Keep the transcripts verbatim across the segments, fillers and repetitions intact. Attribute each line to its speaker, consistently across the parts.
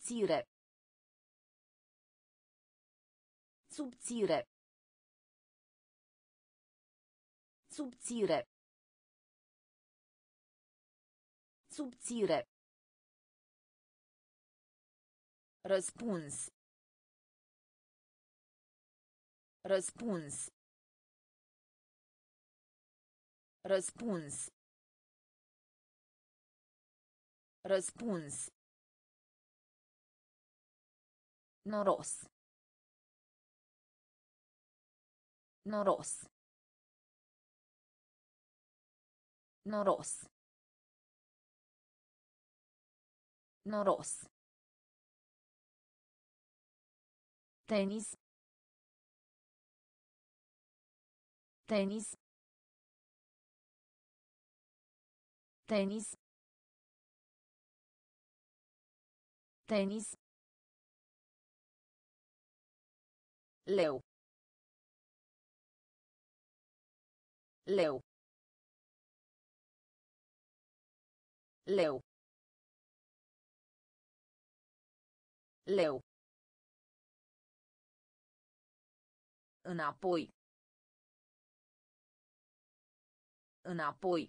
Speaker 1: Subțire. Subțire. Subțire. Subțire. Răspuns. Răspuns. Răspuns. Răspuns. Noros. Noros. Noros. Noros. Tenis. Tenis. Tenis. Tenis. Leu. Leu. Leu. Leu. Înapoi. Înapoi.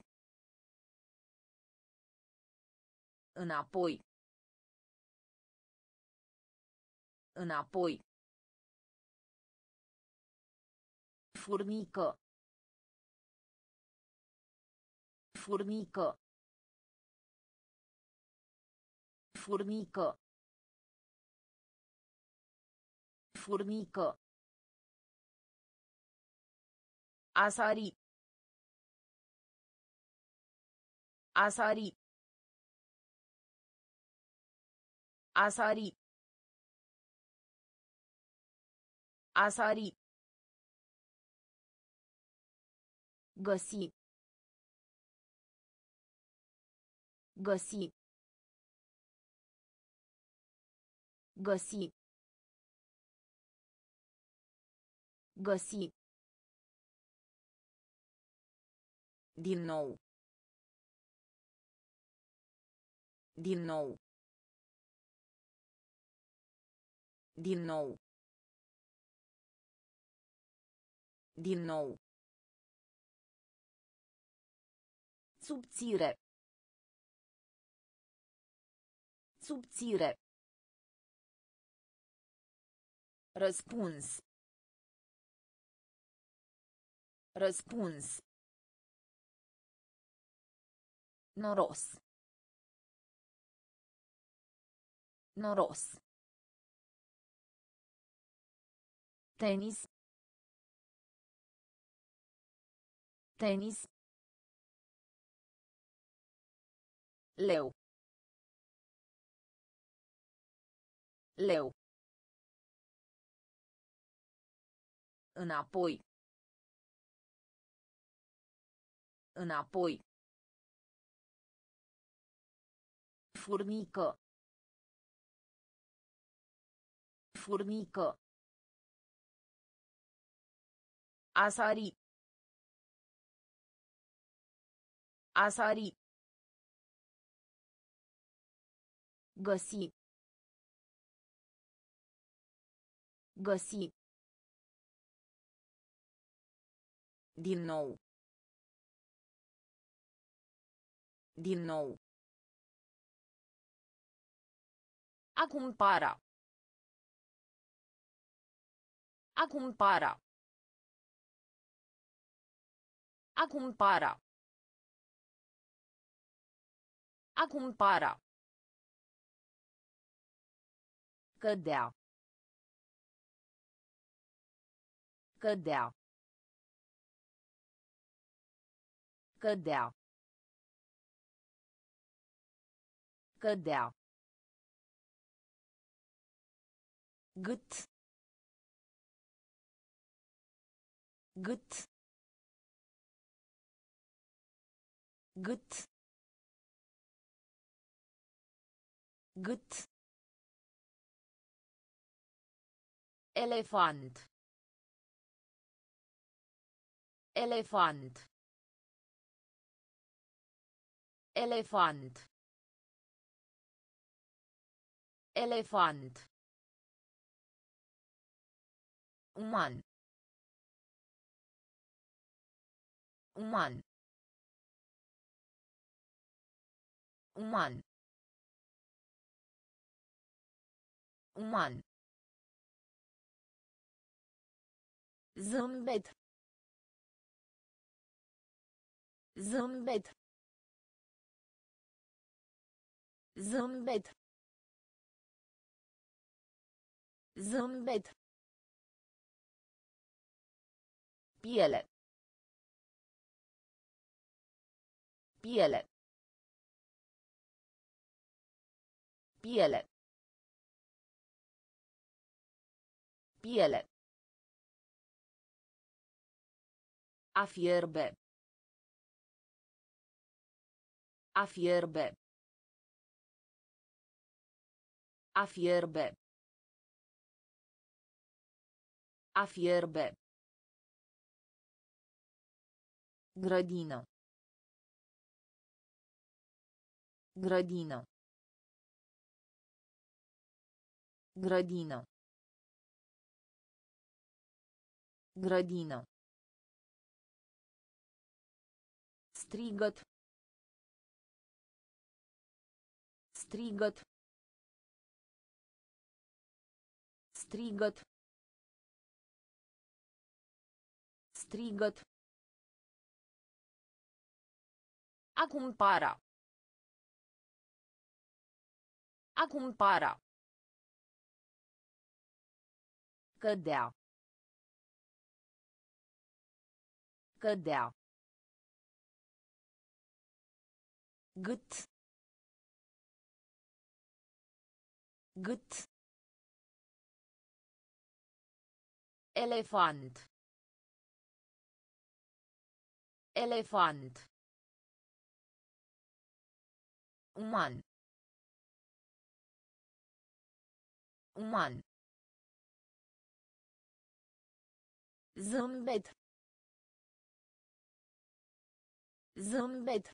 Speaker 1: Înapoi. Înapoi. Furnică. Furnică. Furnică. Furnică. A sari. A sari. A sari. A sari. Găsi. Găsi. Găsi. Găsi. Din nou. Din nou. Din nou. Din nou. Subțire. Subțire. Răspuns. Răspuns. Noros. Noros. Tenis. Tenis. Leu. Leu. Înapoi. Înapoi. Furnică. Furnică. A sari. A sari. Găsi. Găsi. Din nou. Din nou. A cumpăra. A cumpăra. A cumpăra. A cumpăra. Cădea. Cădea. Cădea. Cădea. Gât. Gât. Gât. Gât. Elefant. Elefant. Elefant. Elefant. Uman. Uman. Uman. Uman. Zâmbet. Zâmbet. Zâmbet. Zâmbet. Piele. Piele. Piele. Piele. A fierbe. A fierbe. A fierbe. A fierbe. Grădină. Grădină. Grădină. Grădină. Strigăt. Strigăt. Strigăt. Strigăt. A cumpăra. A cumpăra. Cădea. Cădea. Gât. Gât. Elefant. Elefant. Uman. Uman. Zâmbet. Zâmbet.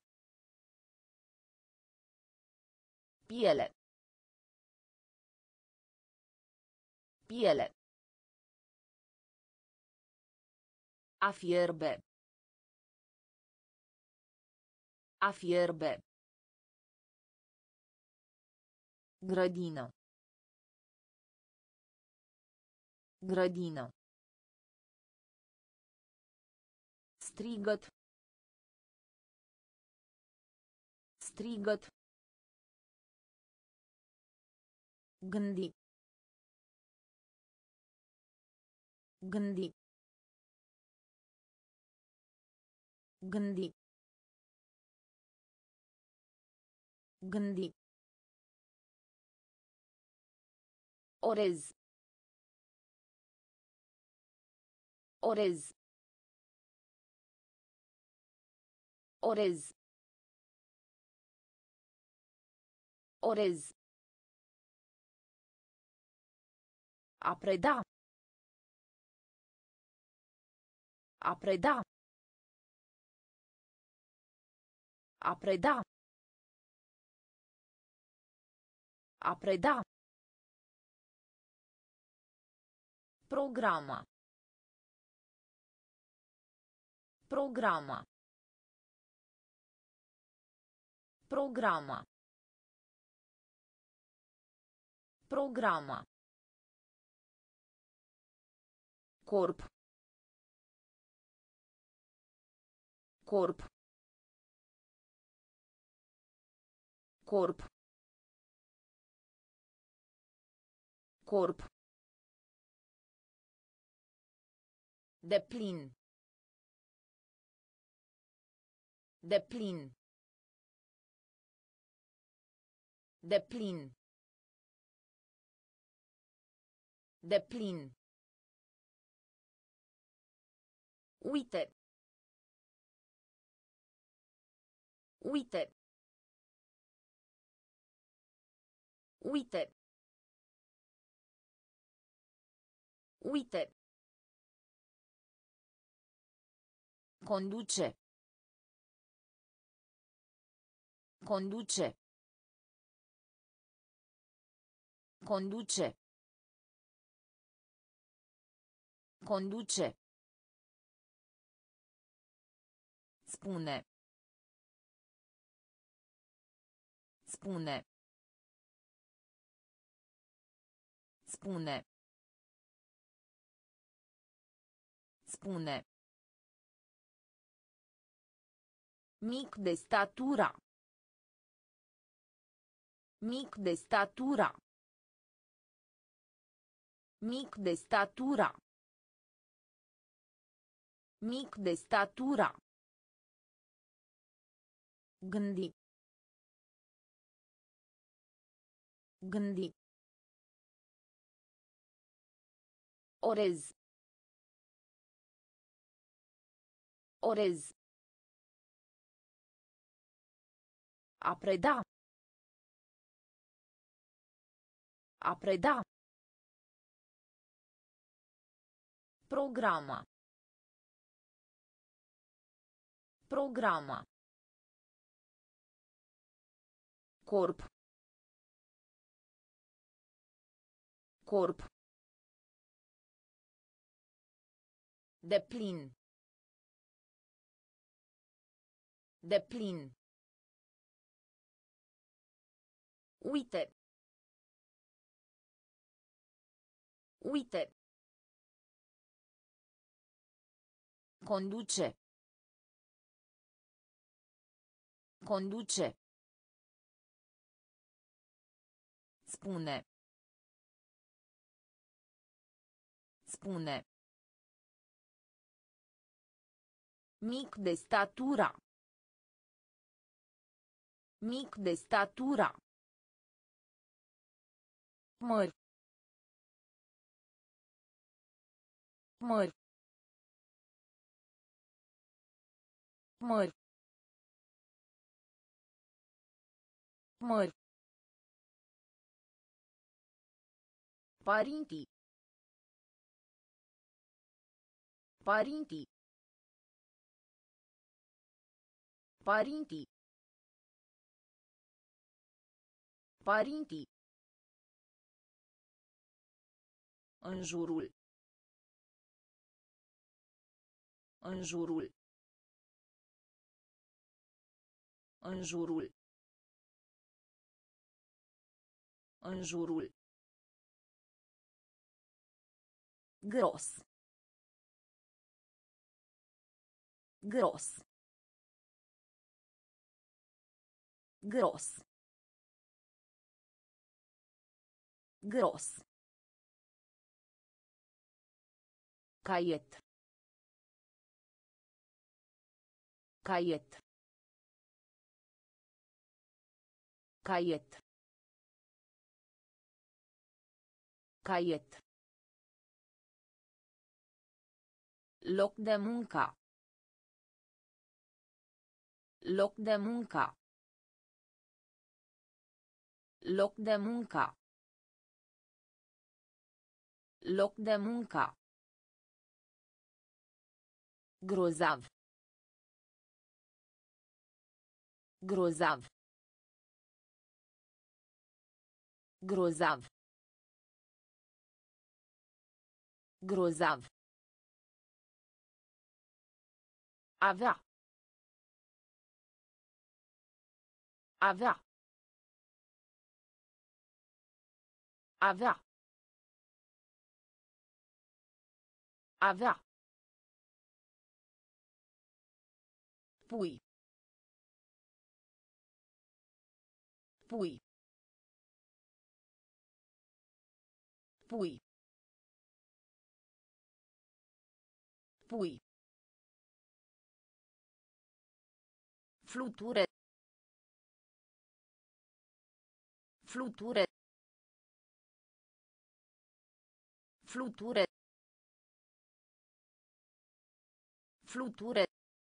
Speaker 1: Piele. Piele. A fierbe. A fierbe. Grădină. Grădină. Strigăt. Strigăt. Gândi. Gândi. Gândi. Gândi. Orez. Orez. Orez. Orez. A preda. A preda. A preda. A preda. Programa. Programa. Programa. Programa. Corp. Corp. Corp. Corp. Deplin. Deplin. Deplin. Deplin. Uite. Uite. Uite. Uite. Conduce. Conduce. Conduce. Conduce. Spune. Spune. Spune. Spune. Mic de statura. Mic de statura. Mic de statura. Mic de statura. Gândi. Gândi. Orez. Orez. A preda. A preda. Programa. Programa. Corp. Corp. Deplin. Deplin. Uite. Uite. Conduce. Conduce. Spune. Spune. Mic de statura. Mic de statura. Mări. Mări. Mări. Mări. Parintii. Parintii. Parintii. Parintii. În jurul. În jurul. În jurul. În jurul. Gros. Gros. Gros. Gros. Caiet. Caiet. Caiet. Caiet. Loc de muncă. Loc de muncă. Loc de muncă. Loc de muncă. Grozav. Grozav. Grozav. Grozav. Avea. Avea. Avea. Avea. Pui. Pui. Pui. Pui. Fluture. Fluture. Fluture. Fluture.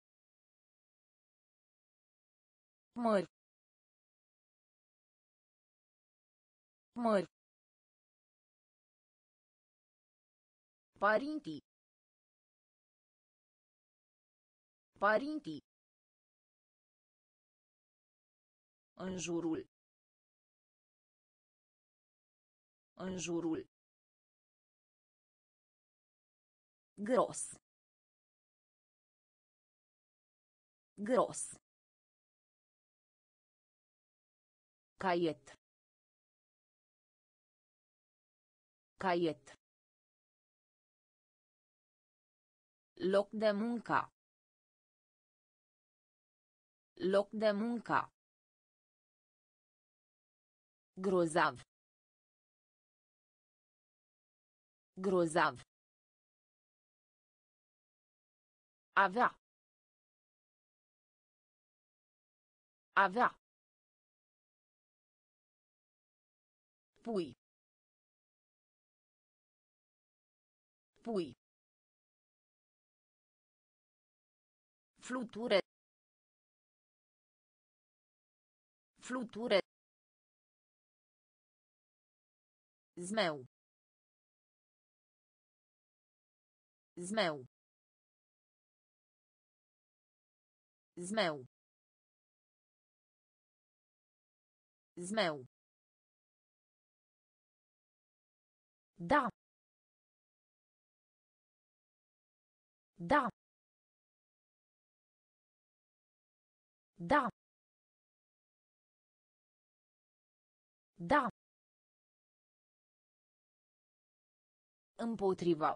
Speaker 1: Mări. Mări. Parintii. Parintii. În jurul. În jurul. Gros. Gros. Caiet. Caiet. Loc de muncă. Loc de muncă. Grozav. Grozav. Avea. Avea. Pui. Pui. Fluture. Fluture. Zmeu. Zmeu. Zmeu. Zmeu. Da. Da. Da. Da. Împotriva.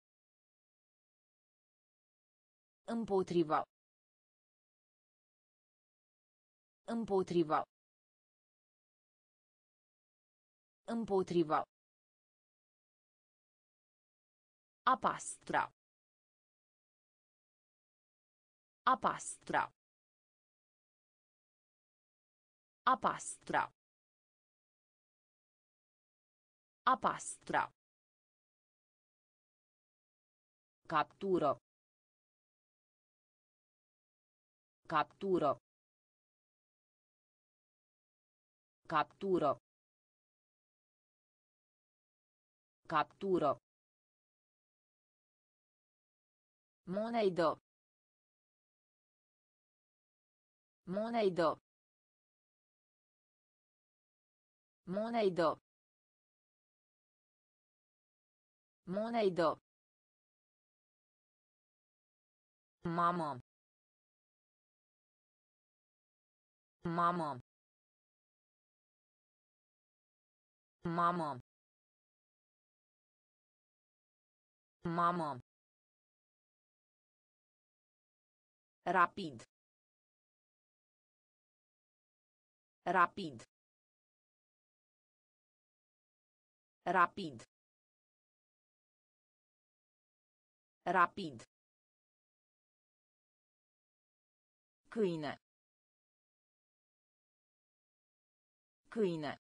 Speaker 1: Împotriva. Împotriva. Împotriva. A pastra. A pastra. A pastra. A pastra. Captură. Captură. Captură. Captură. Monedă. Monedă. Monedă. Monedă. Mamă. Mamă. Mamă. Mamă. Rapid. Rapid. Rapid. Rapid. Câine. Câine.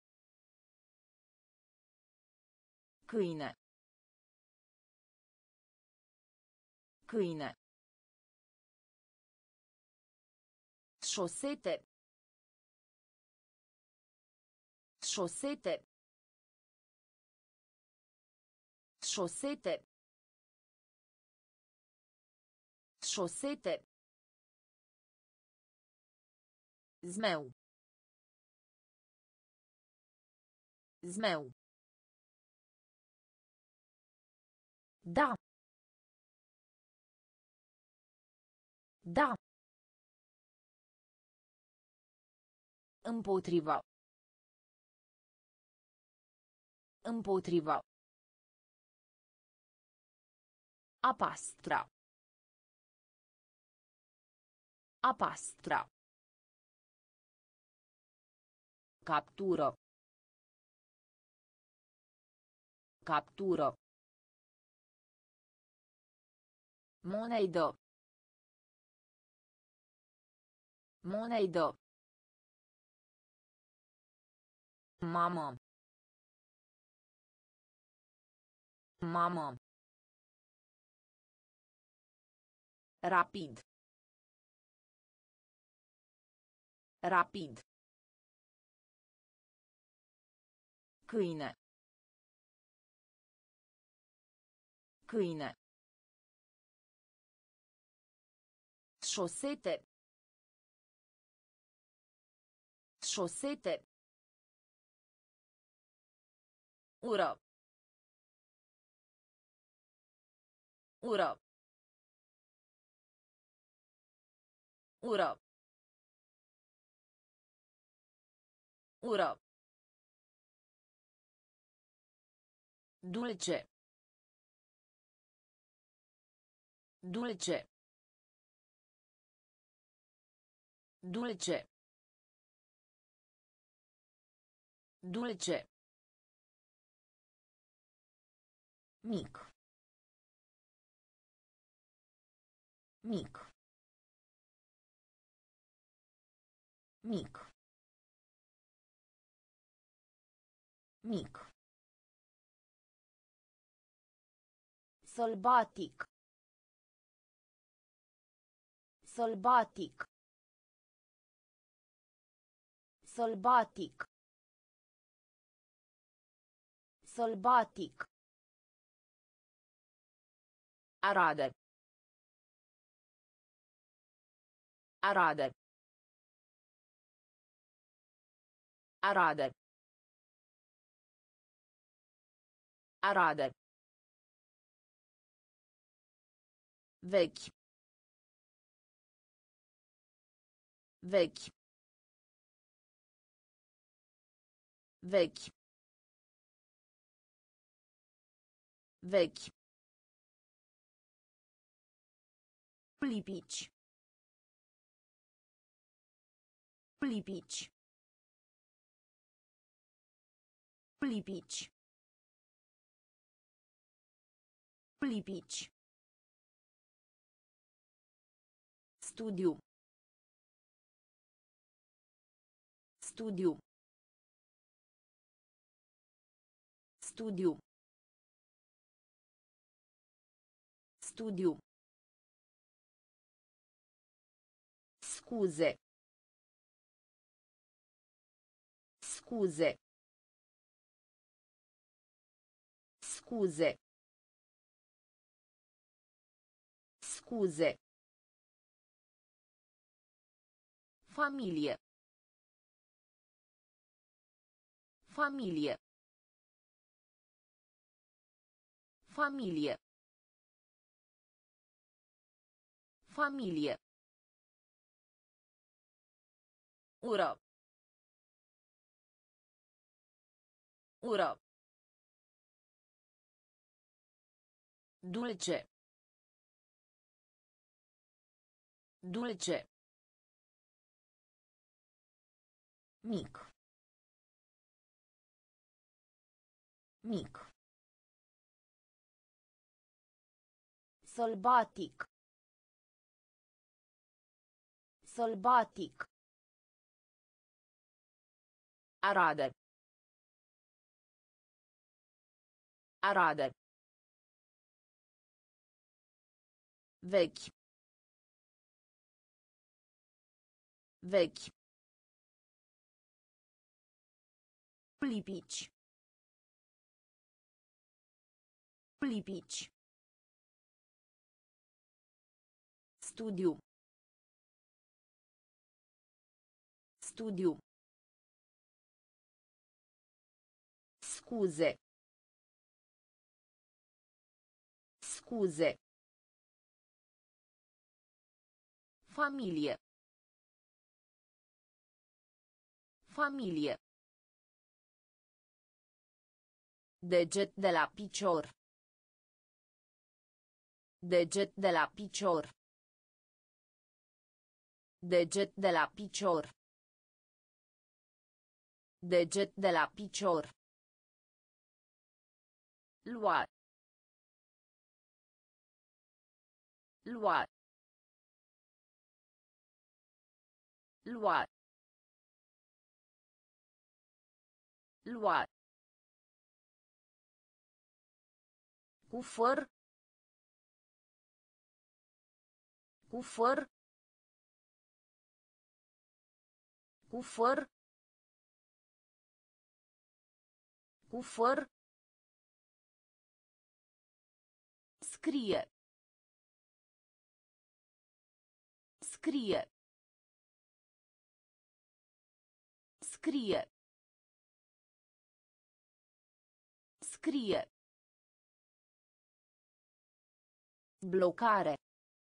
Speaker 1: Câine. Câine. Șosete. Șosete. Șosete. Șosete. Zmeu. Zmeu. Da. Da. Împotriva. Împotriva. A pastra. A pastra. Captură. Captură. Monedă. Monedă. Mamă. Mamă. Rapid. Rapid. Câine. Câine. Șosete. Șosete. Ură. Ură. Ură. Ură. Dulce. Dulce. Dulce. Dulce. Mic. Mic. Mic. Mic. Sălbatic. Sălbatic. Sălbatic. Sălbatic. Arade. Arade. Arade. Arade. Vechi. Vechi. Vechi. Vechi. Lipici. Lipici. Lipici. Lipici. Studiu. Studiu. Studiu. Studiu. Scuze. Scuze. Scuze. Scuze. Familie. Familie. Familie. Familie. Ură. Ură. Dulce. Dulce. Mic. Mic. Sălbatic. Sălbatic. Arade. Arade. Vechi. Vechi. Lipici. Lipici. Studiu. Studiu. Scuze. Scuze. Familie. Familie. Deget de la picior. Deget de la picior. Deget de la picior. Deget de la picior. Lua. Lua. Lua. Lua. Cu făr. Cu făr. Cu făr. Cu făr. Scrie. Scrie. Scrie. Scrie. Blocare.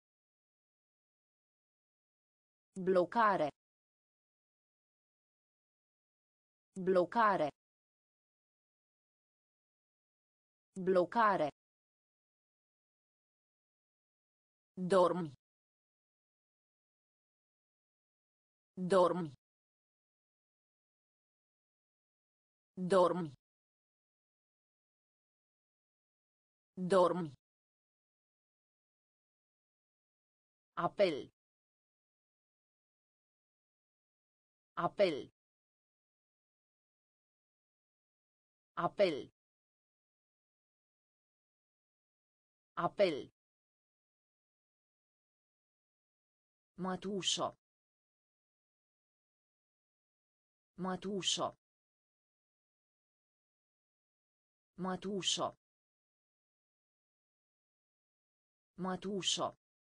Speaker 1: Blocare. Blocare. Blocare. Dormi. Dormi. Dormi. Dormi. Apel. Apel. Apel. Apel. Mătușă. Mătușă. Mătușă. Mătușă.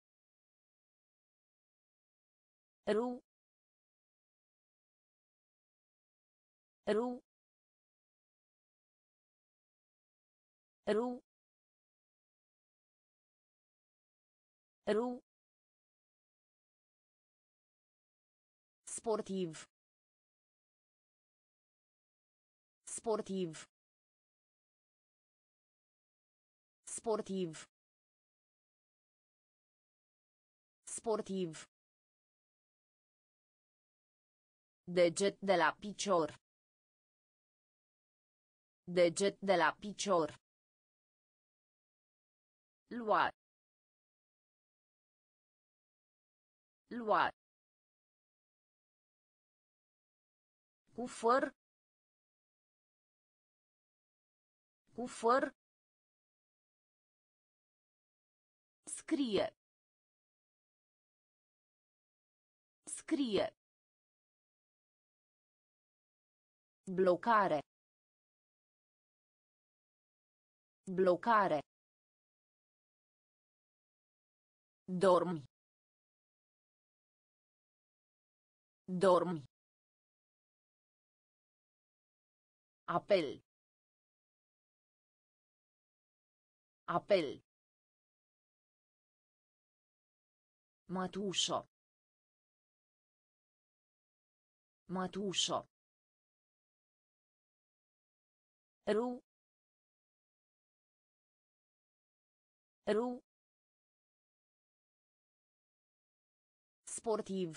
Speaker 1: Ru. Ru. Ru. Ru. Sportiv. Sportiv. Sportiv. Sportiv. Deget de la picior. Deget de la picior. Lua. Lua. Cufăr. Cufăr. Scrie. Scrie. Blocare. Blocare. Dormi. Dormi. Apel. Apel. Mătușă. Mătușă. Ru. Ru. Sportiv.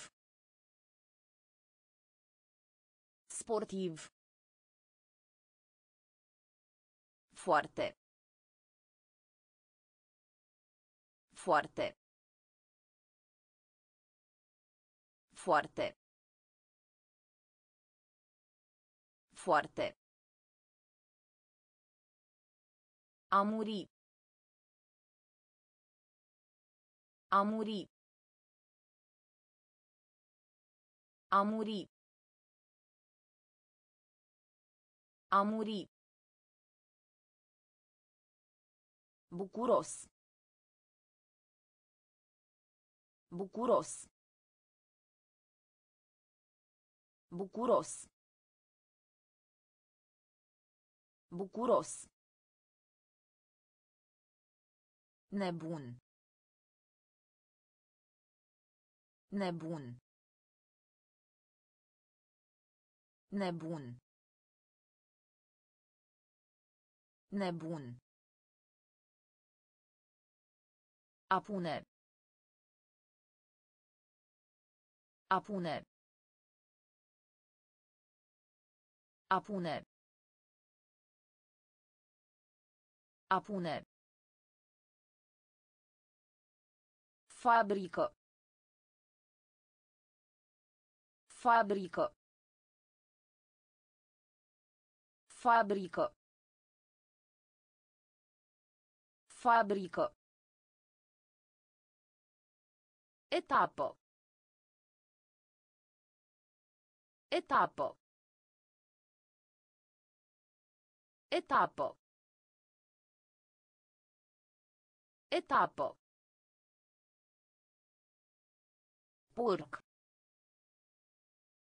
Speaker 1: Sportiv. Foarte. Foarte. Foarte. Foarte. A muri. A muri. A muri. A muri. Bucuros. Bucuros. Bucuros. Bucuros. Nebun. Nebun. Nebun. Nebun. A pune. A pune. A pune. A pune. Fabrică. Fabrică. Fabrică. Fabrică. Etapă. Etapă. Etapă. Etapă. Porc.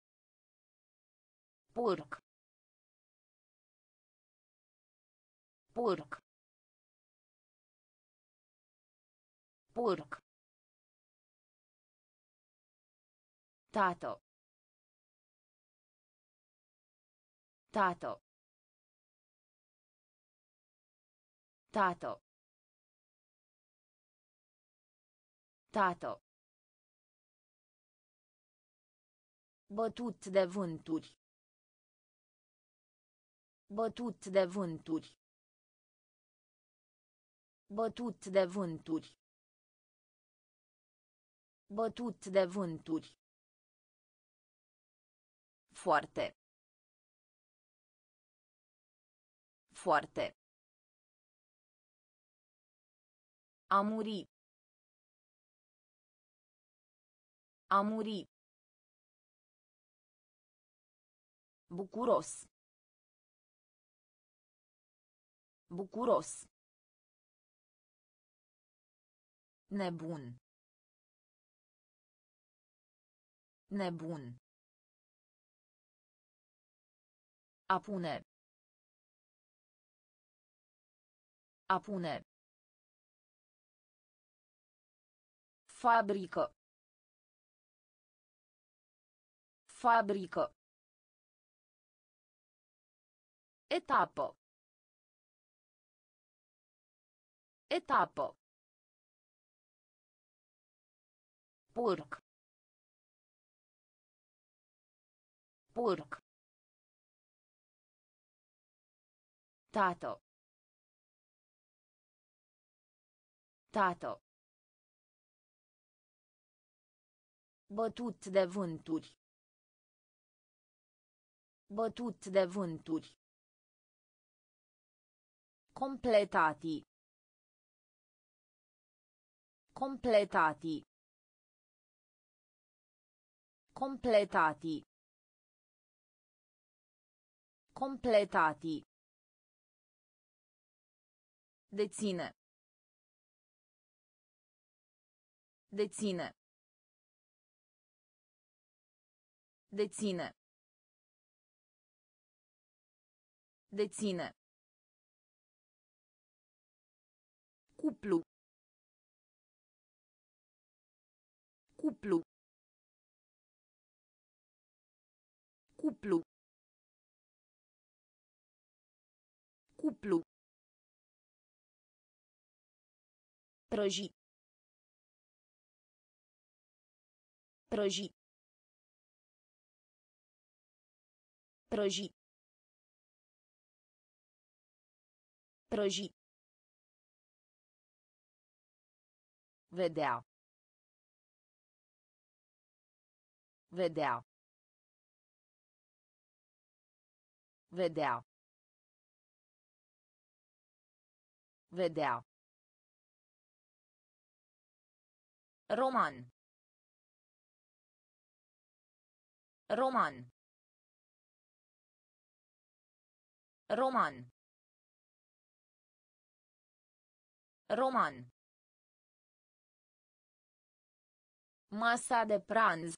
Speaker 1: Porc. Porc. Porc. Tato. Tato. Tato. Tato. Bătut de vânturi. Bătut de vânturi. Bătut de vânturi. Bătut de vânturi. Foarte. Foarte. A muri. A muri. Bucuros. Bucuros. Nebun. Nebun. A pune. A pune. Fabrică. Fabrică. Etapă. Etapă. Porc. Porc. Tato. Tato. Bătut de vânturi. Bătut de vânturi. Completati. Completati. Completati. Completati. Deține. Deține. Deține. Deține. Cuplu. Cuplu. Cuplu. Cuplu. Prăji. Prăji. Prăji. Prăji. Vedea. Vedea. Vedea. Vedea. Roman. Roman. Roman. Roman. Masa de pranz.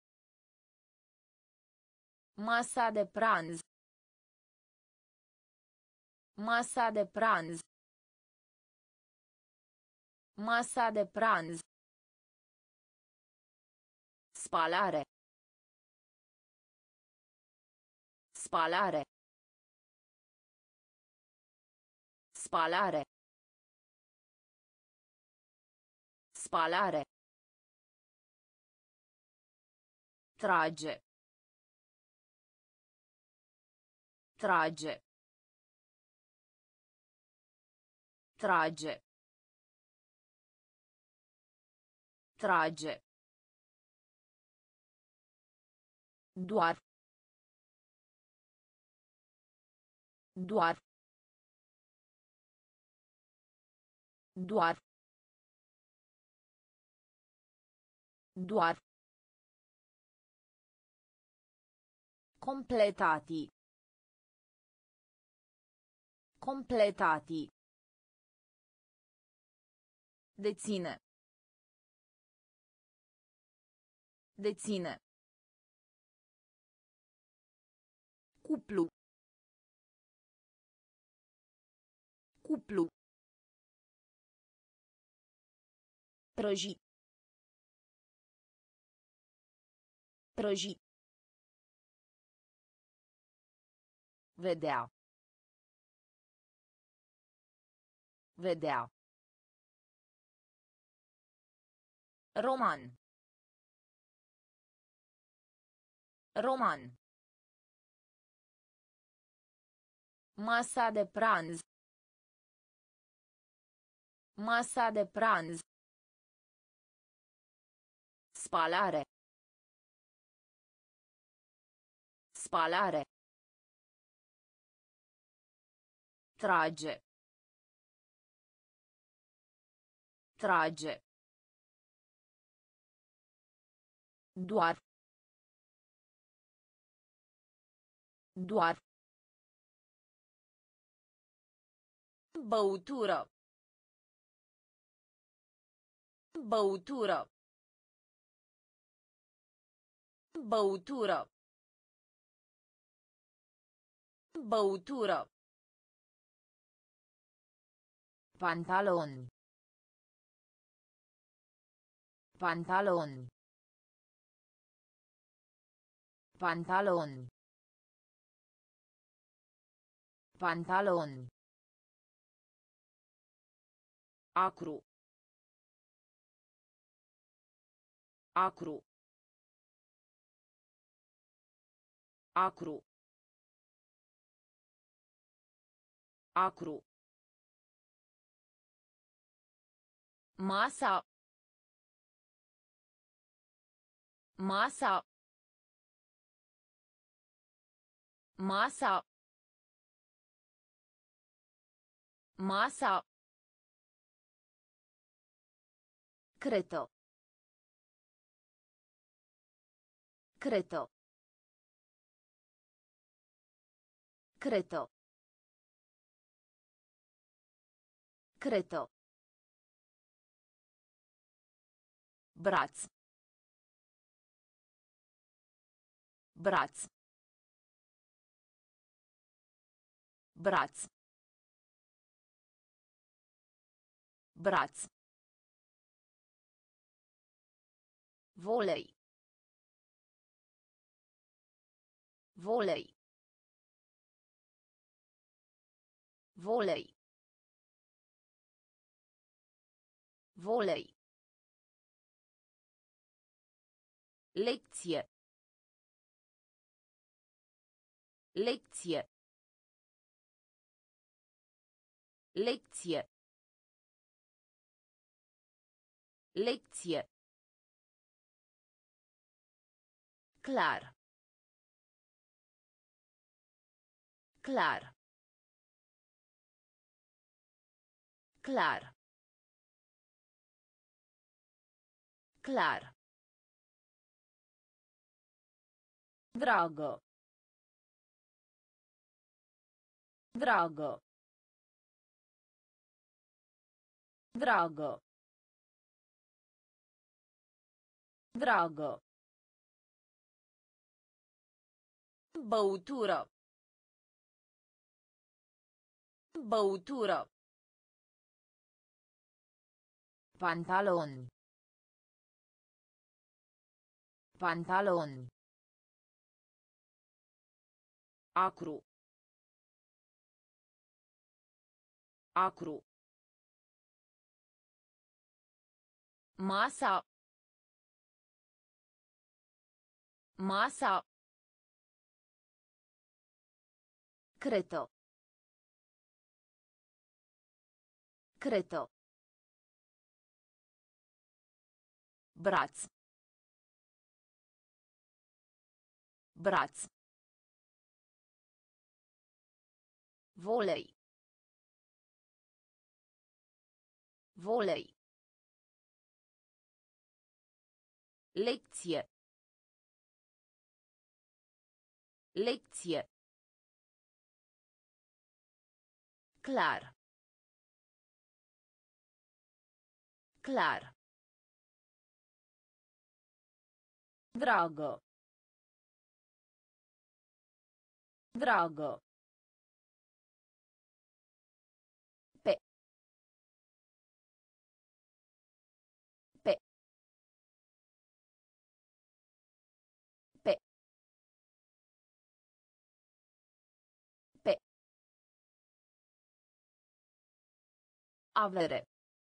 Speaker 1: Masa de pranz. Masa de pranz. Masa de pranz. Spalare. Spalare. Spalare. Spalare. Trage. Trage. Trage. Trage. Doar. Doar. Doar. Doar. Completati. Completati. Deține. Deține. Cuplu. Prăji. Prăji. Vedea. Vedea. Roman. Roman. Masa de pranz. Masa de pranz. Spalare. Spalare. Trage. Trage. Doar. Doar. Băutură. Băutură. Băutură. Băutură. Pantaloni. Pantaloni. Pantaloni. Pantaloni. Acru. Acru. Acru. Acru. Masa. Masa. Masa. Masa. Creto. Creto. Creto. Creto. Braț. Braț. Braț. Braț. Volei. Volei. Volei. Volei. Lecție. Lecție. Lecție. Lecție. Clar. Clar. Clar. Clar. Dragă. Dragă. Dragă. Dragă. Băutură. Băutură. Pantaloni. Pantaloni. Acru. Acru. Masa. Masa. Creto. Creto. Braț. Braț. Volei. Volei. Lecție. Lecție. Clar. Clar. Dragă. Dragă. Pe. Avere.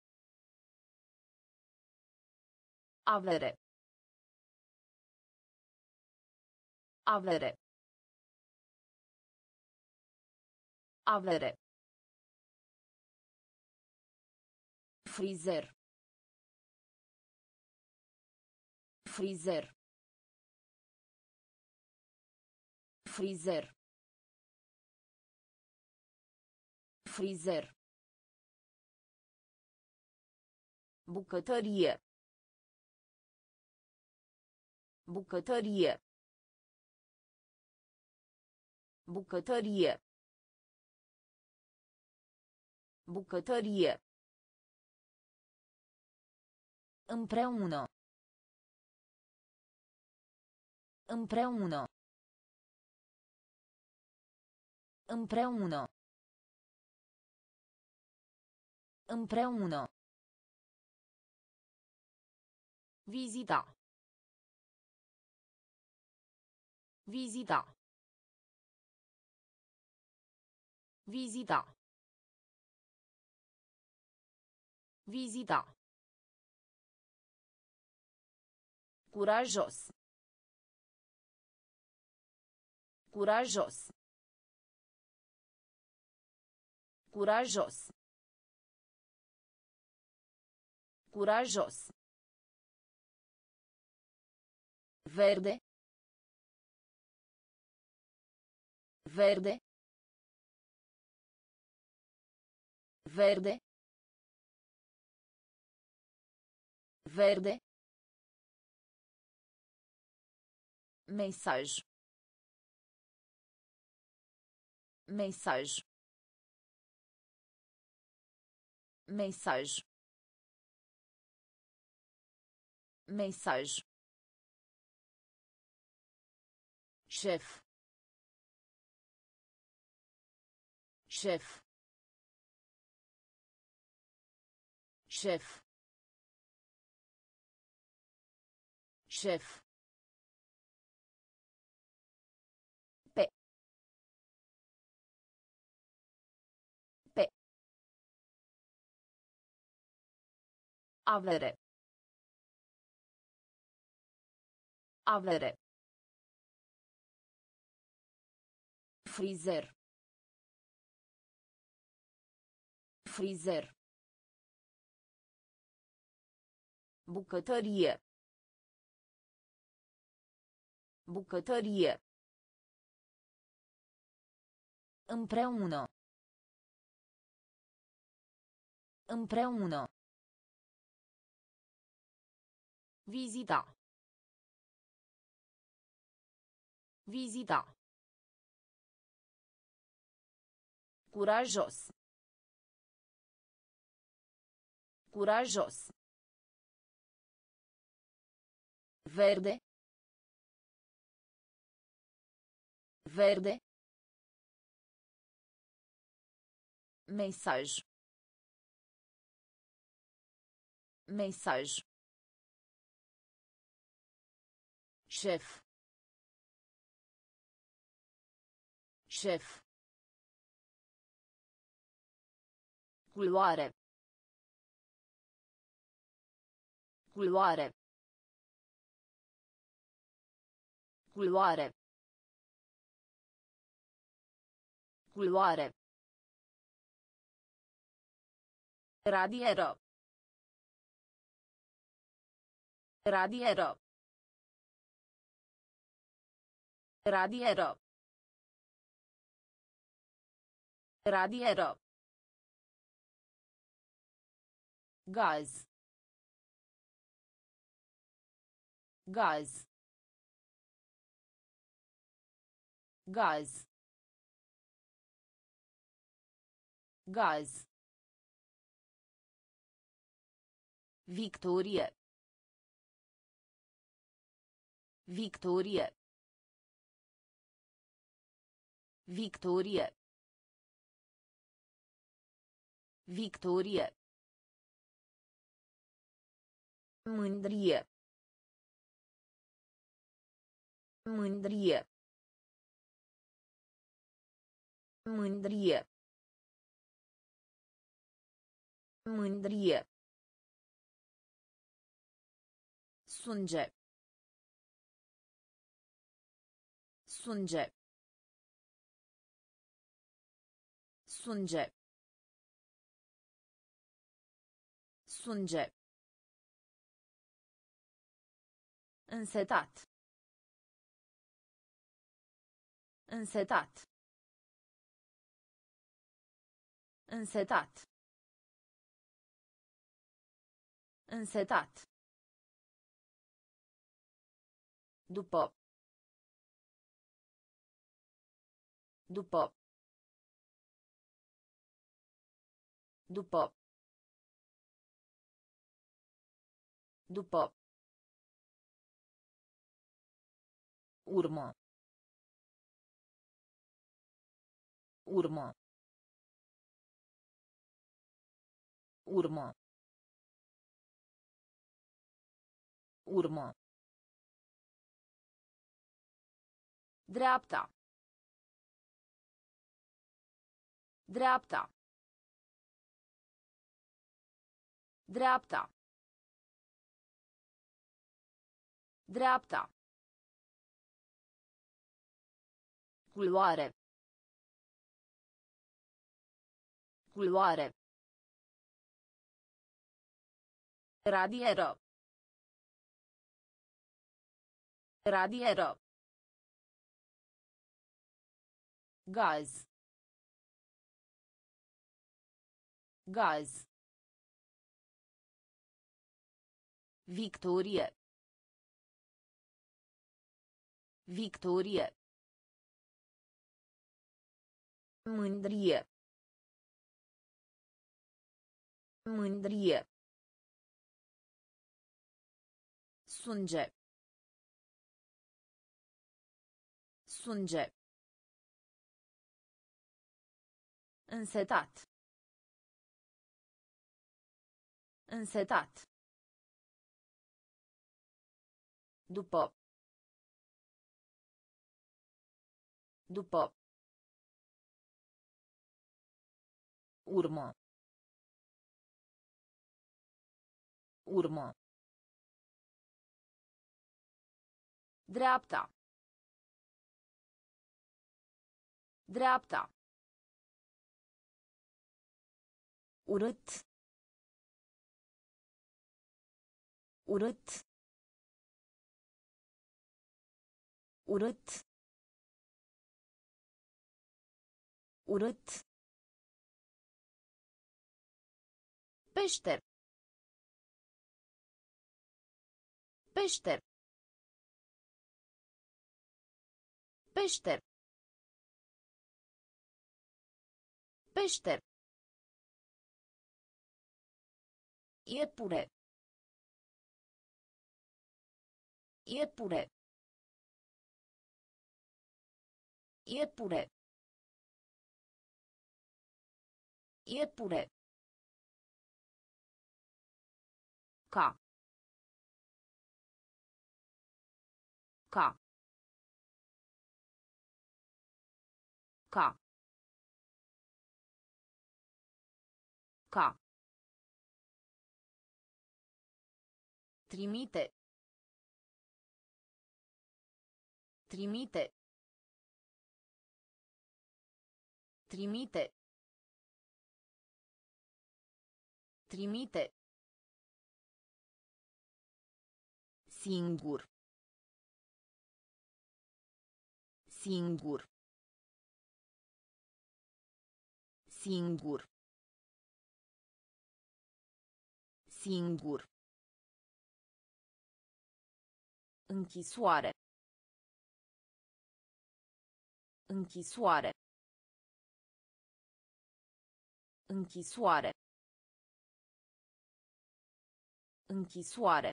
Speaker 1: Avere. Avere. Avere. Freezer. Freezer. Freezer. Freezer. Bucătărie. Bucătărie. Bucătărie. Bucătărie. Împreună. Împreună. Împreună. Împreună. Vizita. Vizita. Vizita. Vizita. Curajos. Curajos. Curajos. Curajos. Verde. Verde. Verde. Verde. Mensagem. Mensagem. Mensagem. Mensagem. Chefe. Chefe. Chefe. Chefe. Pe. Pe. Avere. Avere. Freezer. Freezer. Bucătărie. Bucătărie. Împreună. Împreună. Vizita. Vizita. Curajos. Curajos. Verde. Verde. Mensagem. Mensagem. Chefe. Chefe. Culoare. Culoare. Culoare. Culoare. Radiero. Radiero. Radiero. Radiero. Gaz. Gaz. Gaz. Gaz. Victorie. Victorie. Victorie. Victorie. Mândrie. Mândrie. Mândrie. Mândrie. Sânge. Sânge. Sânge. Sânge. Însetat. Însetat. Însetat. Însetat. După. După. După. După. Urmă. Urmă. Urmă. Urmă. Dreapta. Dreapta. Dreapta. Dreapta. Culoare. Culoare. Radieră. Radieră. Gaz. Gaz. Victorie. Victorie. Mândrie. Mândrie. Sânge. Sânge. Însetat. Însetat. După. După. Urmă. Urmă. Dreapta. Dreapta. Urât. Urât. Urât. Urât. Peșter. Peșter. Peșter. Peșter. Iepure. Iepure. Iepure. Iepure. Ca. Ca. Ca. Ca. Trimite. Trimite. Trimite. Trimite. Singur. Singur. Singur. Singur. Închisoare. Închisoare. Închisoare. Închisoare.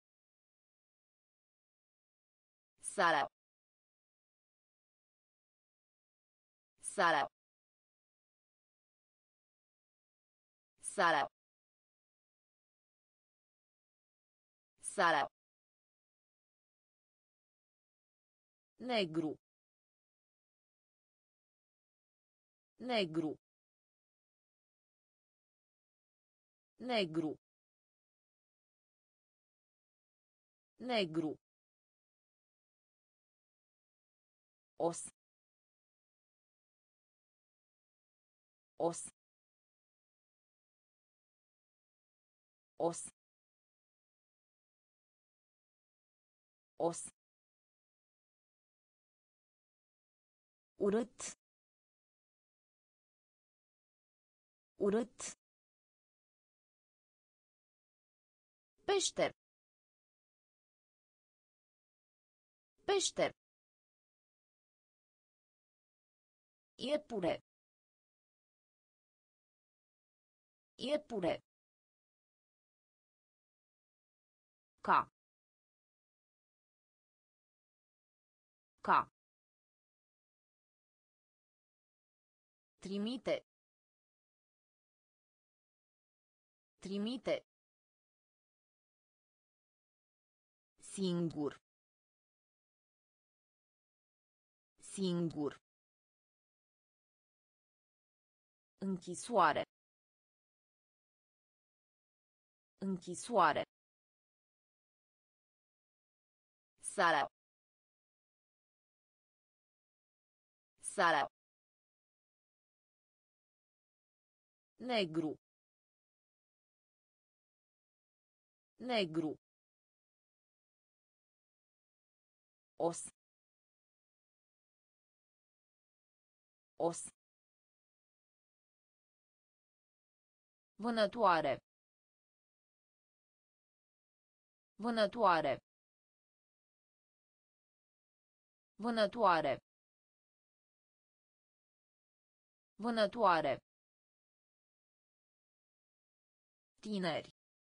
Speaker 1: Sala. Sala. Sala. Sala. Negru. Negru. Negru. Negru. Os. Os. Os. Os. Urât. Urât. Peșter. Peșter. Iepure. Iepure. Ca. Ca. Trimite. Trimite. Singur. Singur. Închisoare. Închisoare. Sala. Sala. Negru. Negru. Os. Os. Vânătoare. Vânătoare. Vânătoare. Vânătoare. Tineri.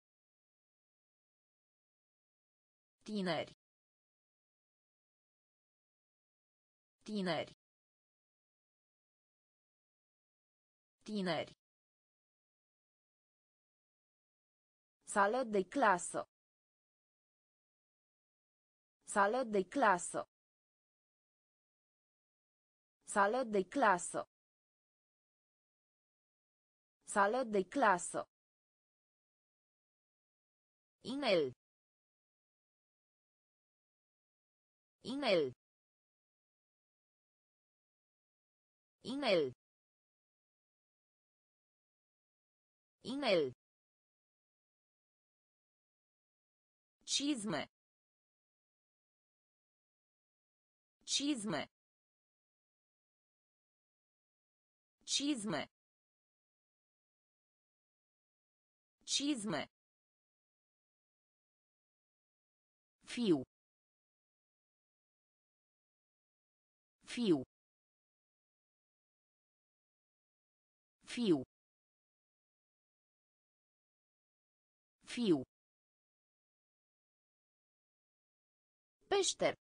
Speaker 1: Tineri. Tineri. Tineri. Sală de clasă. Sală de clasă. Sală de clasă. Sală de clasă. Inel. Inel. Inel. Inel. Cizme. Cizme. Cizme. Cizme. Fiu. Fiu. Fiu. Fiu. Peșter.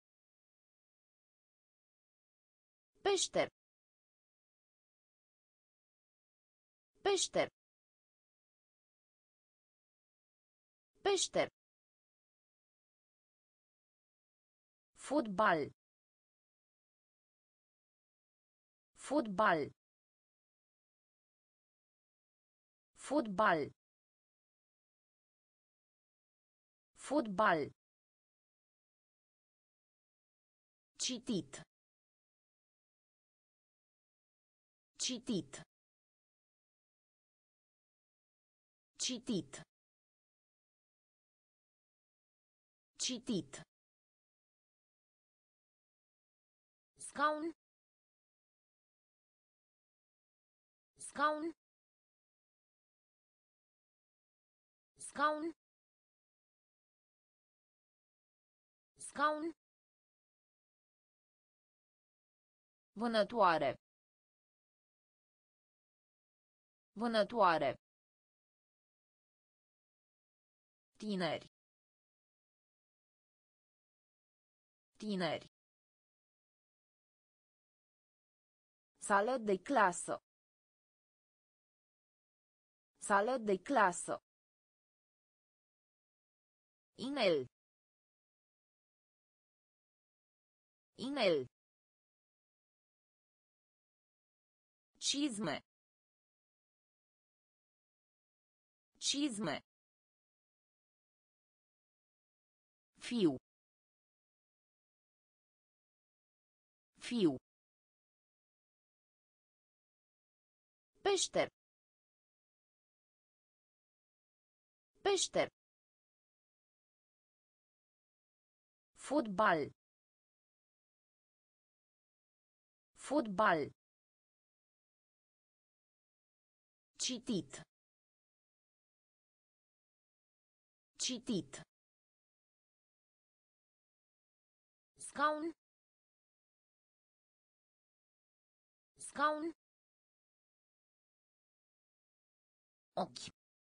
Speaker 1: Peșter. Peșter. Peșter. Fotbal. Fotbal. Fotbal. Fotbal. Citit. Citit. Citit. Citit. Scaun. Scaun. Scaun. Scaun. Vânătoare. Vânătoare. Tineri. Tineri. Sală de clasă. Sală de clasă. Inel. Inel. Cizme. Cizme. Fiu. Fiu. Peșter. Peșter. Fotbal. Fotbal. Citit. Citit. Scaun. Scaun. Ochi.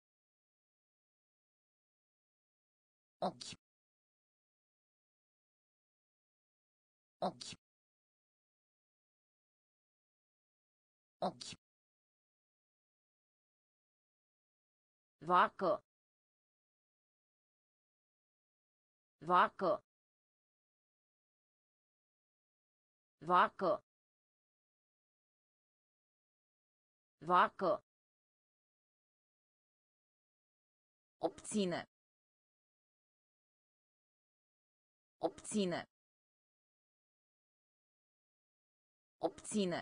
Speaker 1: Ochi. Ochi. Ochi. Vacă. Vacă. Vacă. Vacă. Obține. Obține. Obține.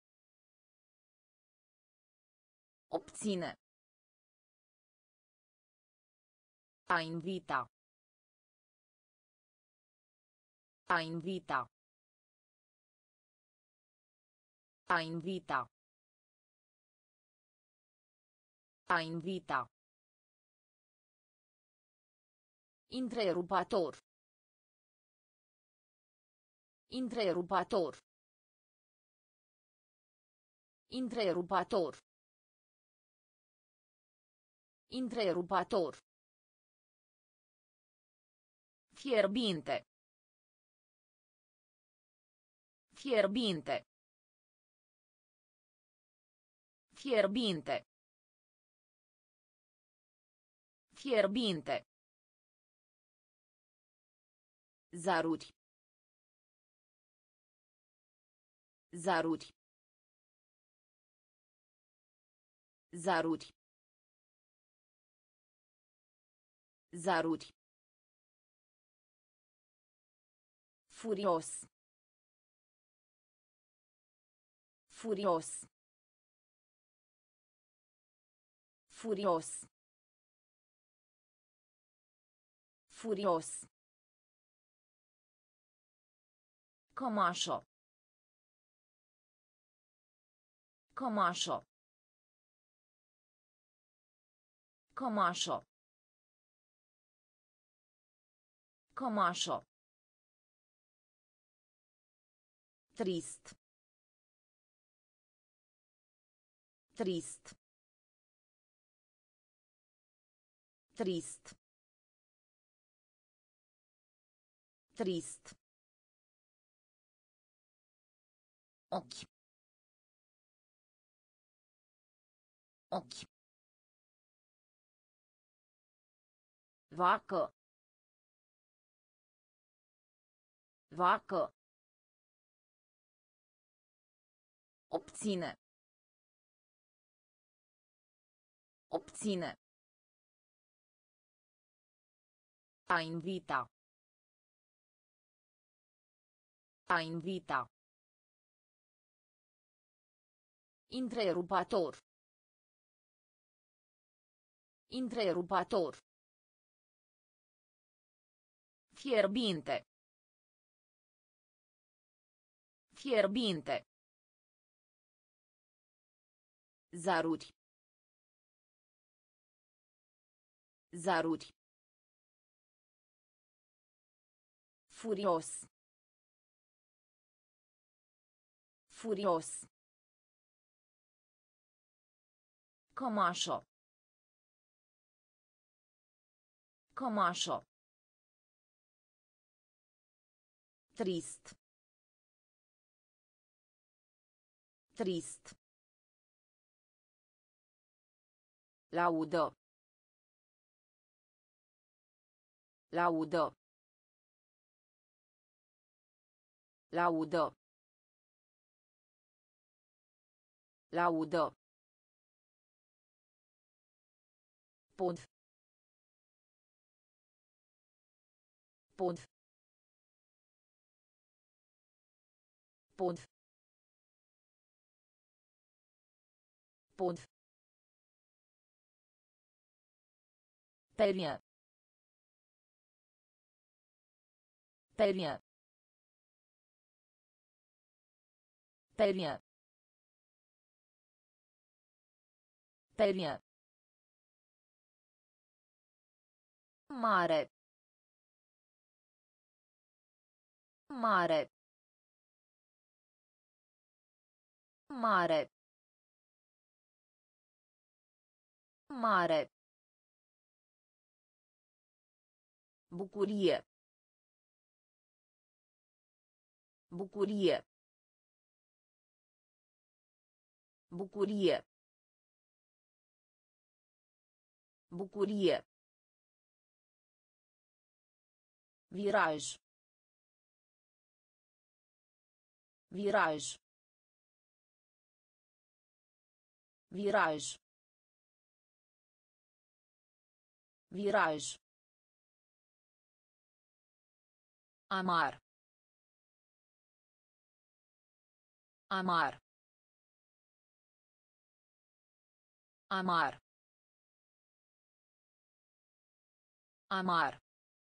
Speaker 1: Obține. A invita. A invita. A invita. A invita. Întrerupator. Întrerupator. Întrerupator. Întrerupator. Fierbinte. Fierbinte. Fierbinte. Fierbinte. Zaruri. Zaruri. Zaruri. Zaruri. Furios. Furios. Furios. Furios. Cămașă. Cămașă. Cămașă. Cămașă. Trist. Trist. Trist. Trist. Ochi. Ochi. Vacă. Vacă. Obține. Obține. A invita. A invita. Întrerupator. Întrerupator. Fierbinte. Fierbinte. Zaruri. Zaruri. Furios. Furios. Cămașă. Cămașă. Trist. Trist. Laudă. Laudă. Laudă. Laudă. Pod. Pod. Pod. Pod. Perie. Perie. Perie. Perie. Mare. Mare. Mare. Mare. Bucurie. Bucurie. Bucurie. Bucurie. Viraj. Viraj. Viraj. Viraj. Amar. Amar. Amar. Amar.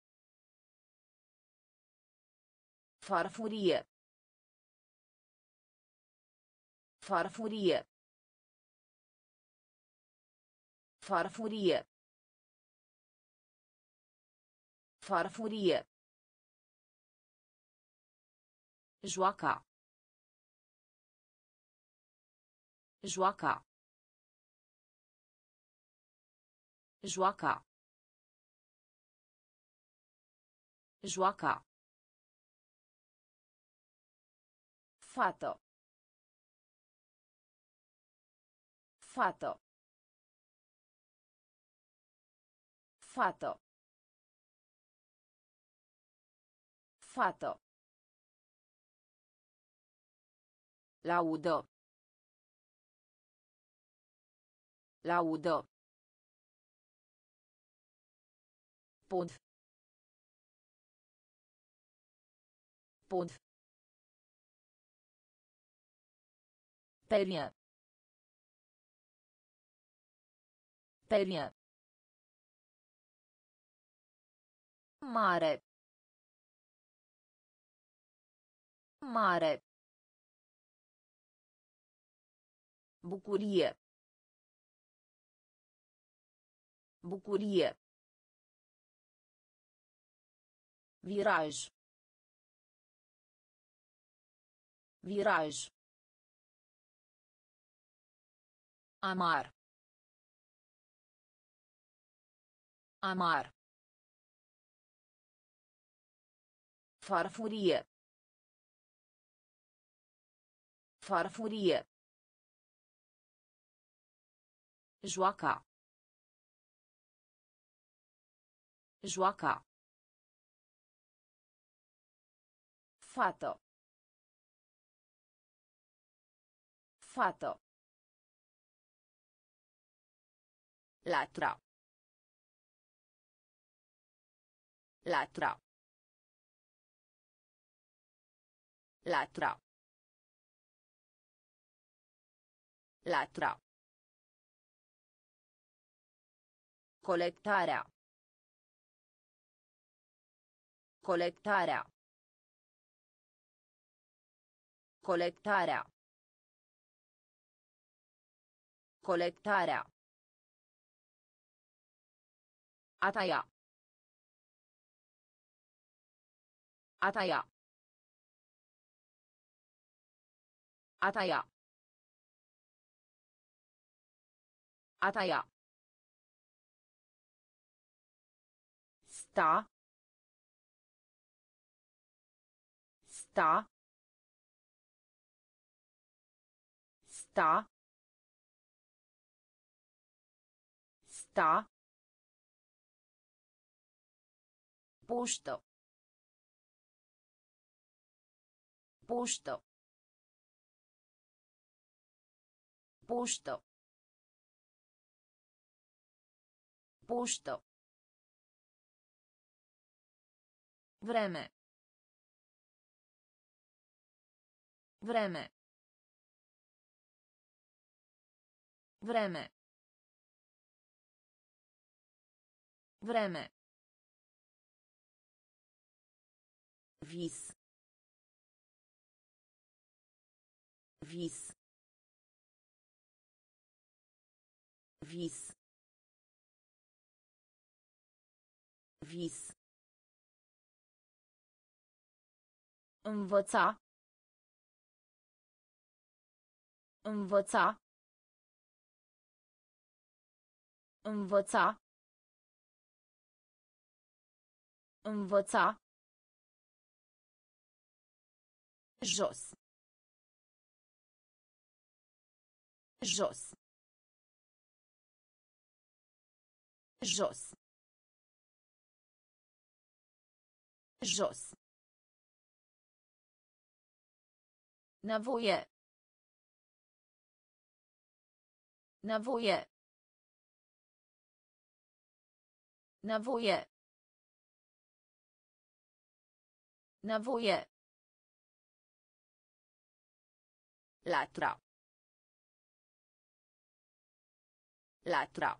Speaker 1: Farfurie. Farfurie. Farfurie. Farfurie. Joaca. Joaca. Joaca. Joaca. Fată. Fată. Fată. Fată. Laudă. Laudă. Pod. Pod. Perie. Perie. Mare. Mare. Bucurie. Bucurie. Viraj. Viraj. Amar. Amar. Farfurie. Farfurie. Joaca. Joaca. Fată. Fată. Latra. Latra. Latra. Latra. Colectarea. Colectarea. Colectarea. Colectarea. A taia. A taia. A taia. A taia. Sta. Sta. Sta. Sta. Puștă. Puștă. Puștă. Pușto. Vreme. Vreme. Vreme. Vreme. Vis. Vis. Vis. Vis. Învăța. Învăța. Învăța. Învăța. Jos. Jos. Jos. Jos. Nevoie. Nevoie. Nevoie. Nevoie. Latra. Latra.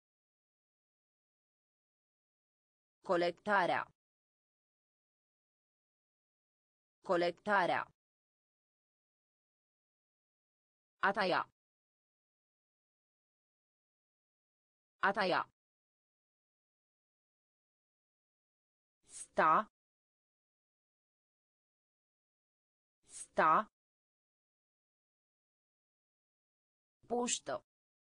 Speaker 1: Colectarea. Colectarea. A taia. A taia. Sta. Sta. Pușto.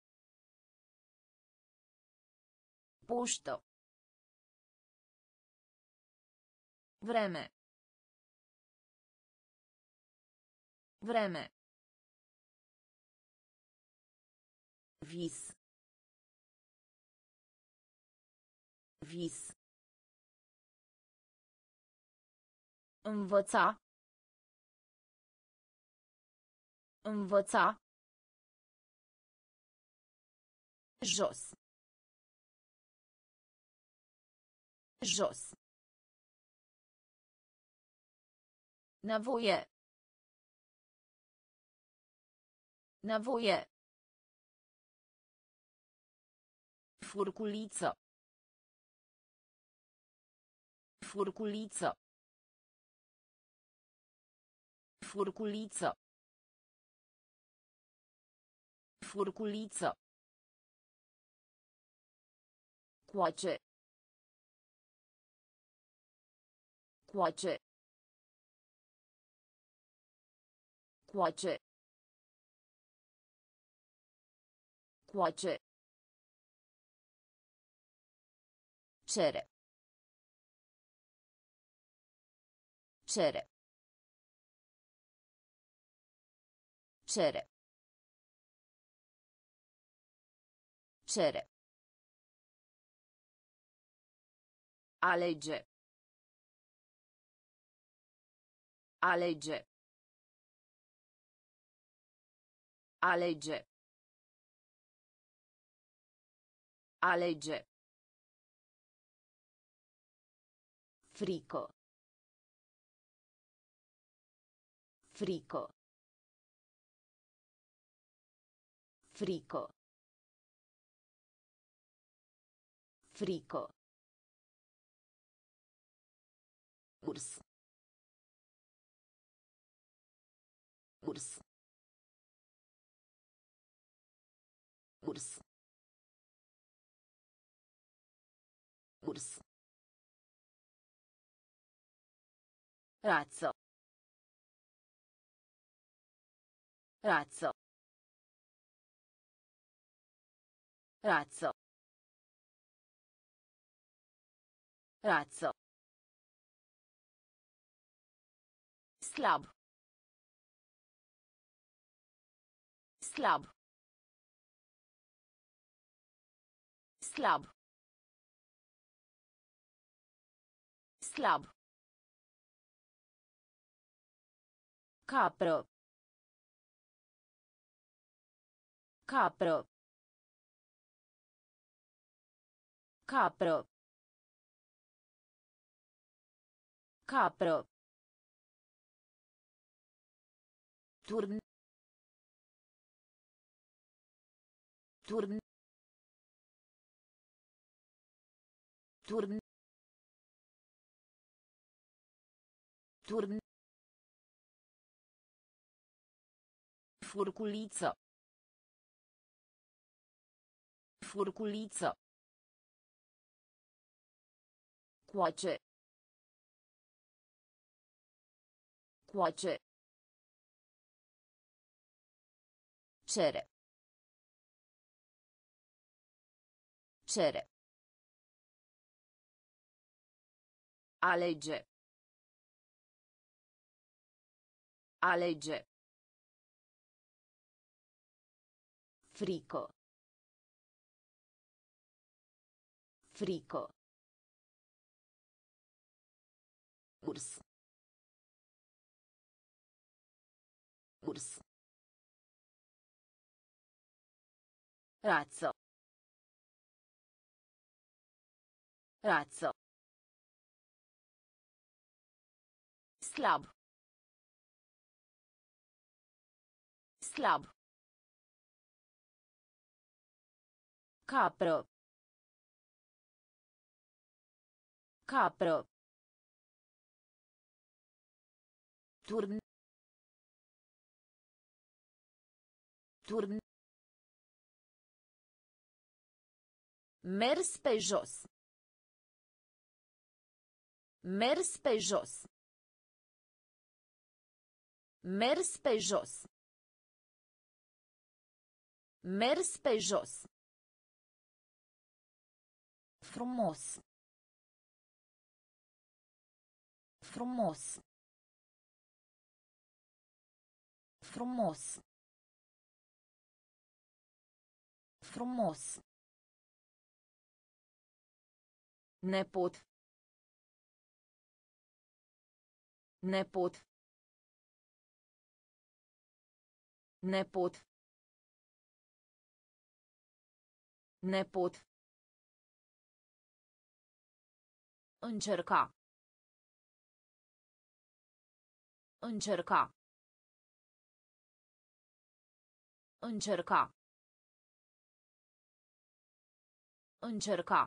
Speaker 1: Pușto. Vreme. Vreme. Vis. Vis. Învăța. Învăța. Jos. Jos. Nevoie. Nevoie. Furculiță. Furculiță. Furculiță. Furculiță. Coace. Coace. Coace. Coace. Cere. Cere. Cere. Cere. Alege. Alege. Alege. Alege. Frico. Frico. Frico. Frico. Urs. Urs. Urs. Urs. Razzo. Razzo. Razzo. Razzo. Slab. Slab. Slab. Slab. Capro. Capro. Capră. Capră. Turn. Turn. Turn. Turn. Furculiță. Furculiță. Coace. Coace. Cere. Cere. Alege. Alege. Frică. Frică. Urs. Urs. Rață. Rață. Slab. Slab. Capră. Capră. Turn. Turn. Mers pe jos. Mers pe jos. Mers pe jos. Mers pe jos. Frumos. Frumos. Frumos. Frumos. Nepot. Nepot. Nepot. Nepot. Încerca. Încerca. Încerca. Încerca.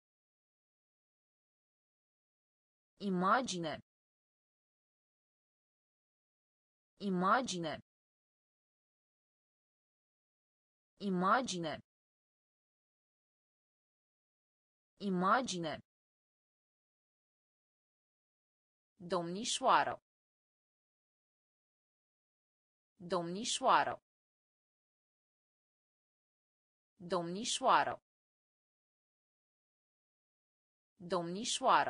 Speaker 1: Imagine. Imagine. Imagine. Imagine. Domnișoară. Domnișoară. Domnișoară. Domnișoară.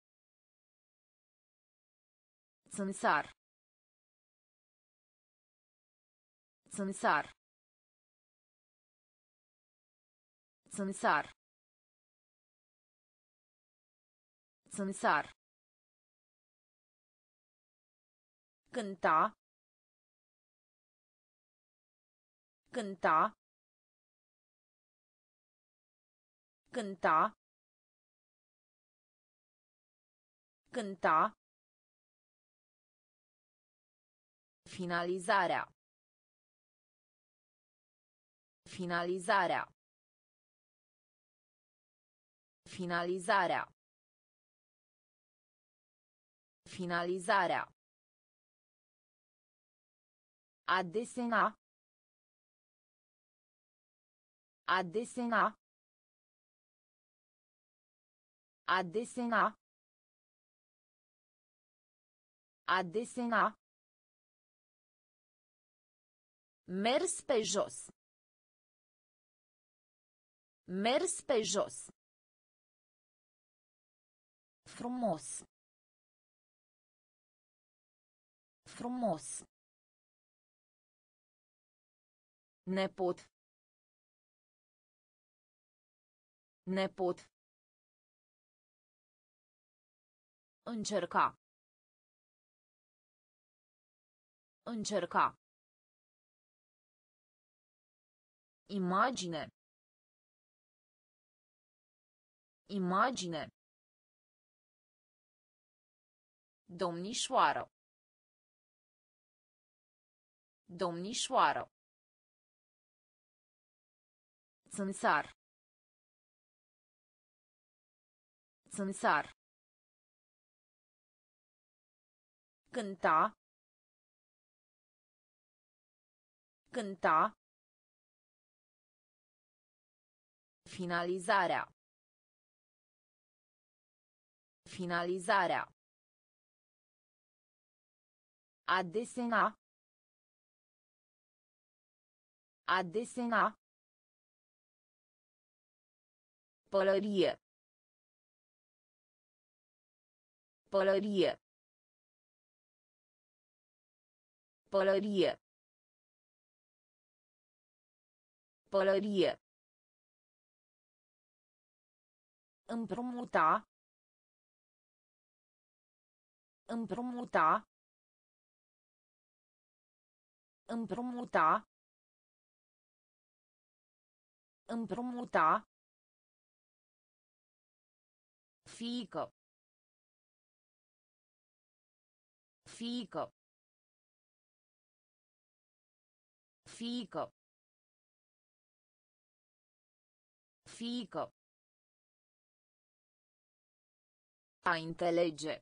Speaker 1: Țânțar. Țânțar. Țânțar. Țânțar. Cânta. Cânta. Cânta. Cânta. Finalizarea. Finalizarea. Finalizarea. Finalizarea. A desena. A desena. A desena. A desena. Mers pe jos. Mers pe jos. Frumos. Frumos. Nepot. Nepot. Încerca. Încerca. Imagine. Imagine. Domnișoară. Domnișoară. Țânțar. Țânțar. Cânta. Cânta. Finalizarea. Finalizarea. A desena. A desena. Pălărie. Pălărie. Pălărie. Pălărie. Împrumuta. Împrumuta. Împrumuta. Împrumuta. Fiică. Fiică. Fiică. Fiică. A înțelege.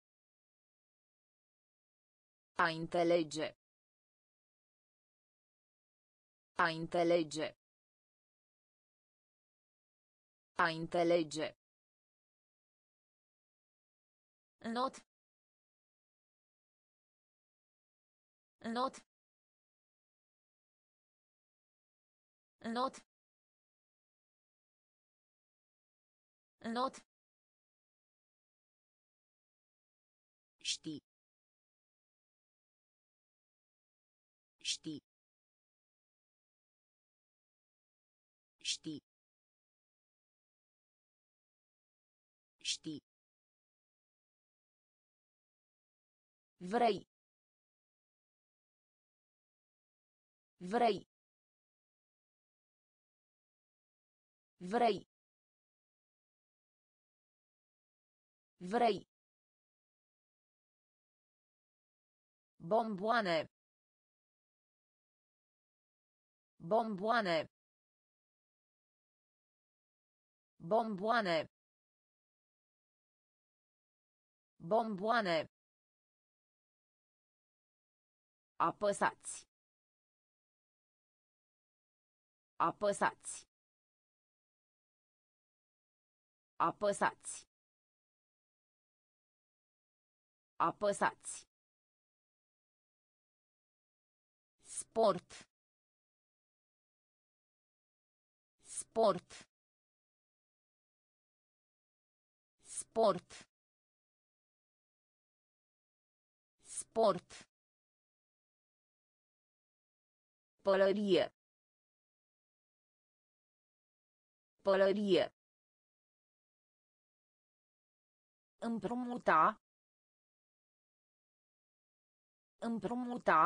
Speaker 1: A înțelege. A înțelege. A înțelege. Not. Not. Not. Not. Știi. Știi. Știi. Știi. Vrei. Vrei. Vrei. Vrei. Bomboane. Bomboane. Bomboane. Bomboane. Apăsați. Apăsați. Apăsați. Apăsați. Sport. Sport. Sport. Sport. Pălărie. Pălărie. Împrumuta. Împrumuta.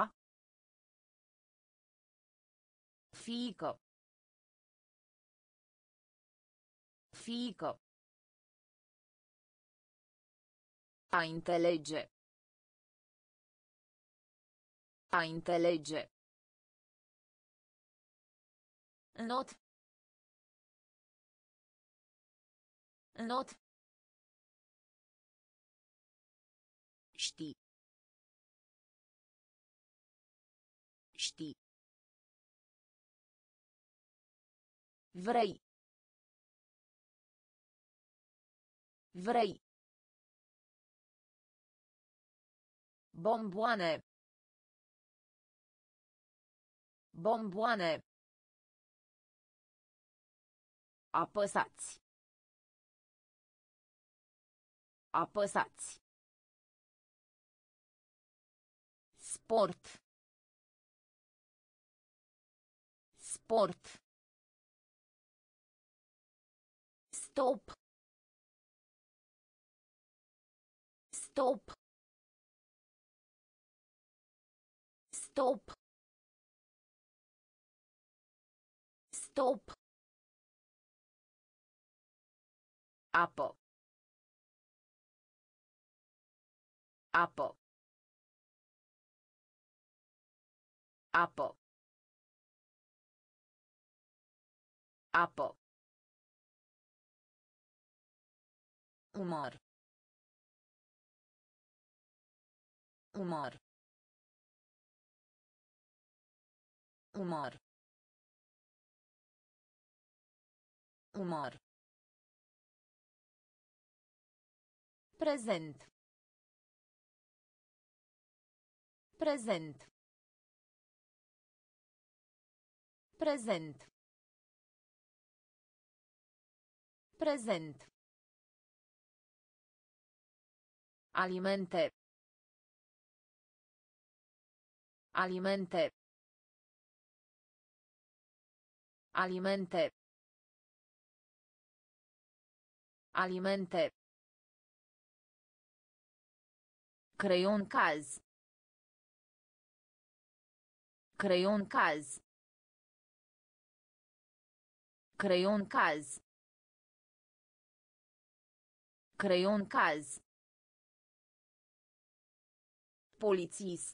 Speaker 1: Fiică. Fiică. A înțelege. A înțelege. Not. Not. Știi. Știi. Vrei. Vrei. Bomboane. Bomboane. Apăsați. Apăsați. Sport. Sport. Stop. Stop. Stop. Stop. Apă. Apă. Apă. Apă. Umăr. Umăr. Umăr. Umăr. Prezent. Prezent. Prezent. Prezent. Alimente. Alimente. Alimente. Alimente. Creion caz. Creion caz. Creion caz. Creion caz. Polițist.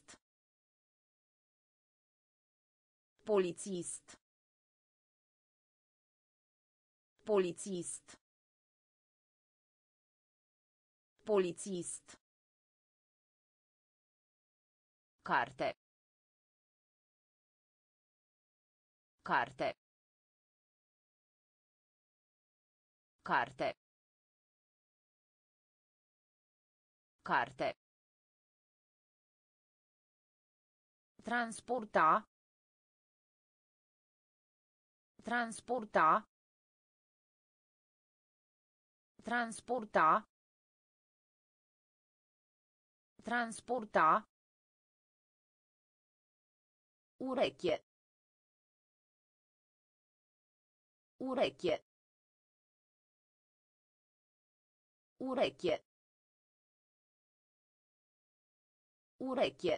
Speaker 1: Polițist. Polițist. Polițist. Carte. Carte. Carte. Carte. Transporta. Transporta. Transporta. Transporta. Ureche. Ureche. Ureche. Ureche.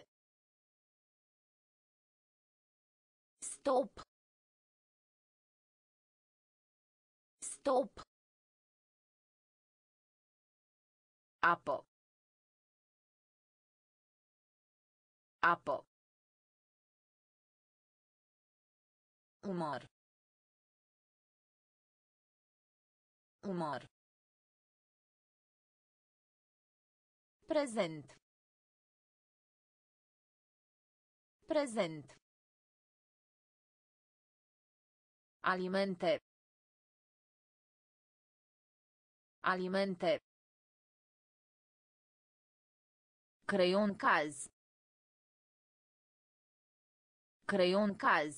Speaker 1: Stop. Stop. Apă. Apă. Umăr. Umăr. Prezent. Prezent. Alimente. Alimente. Creion caz. Creion caz.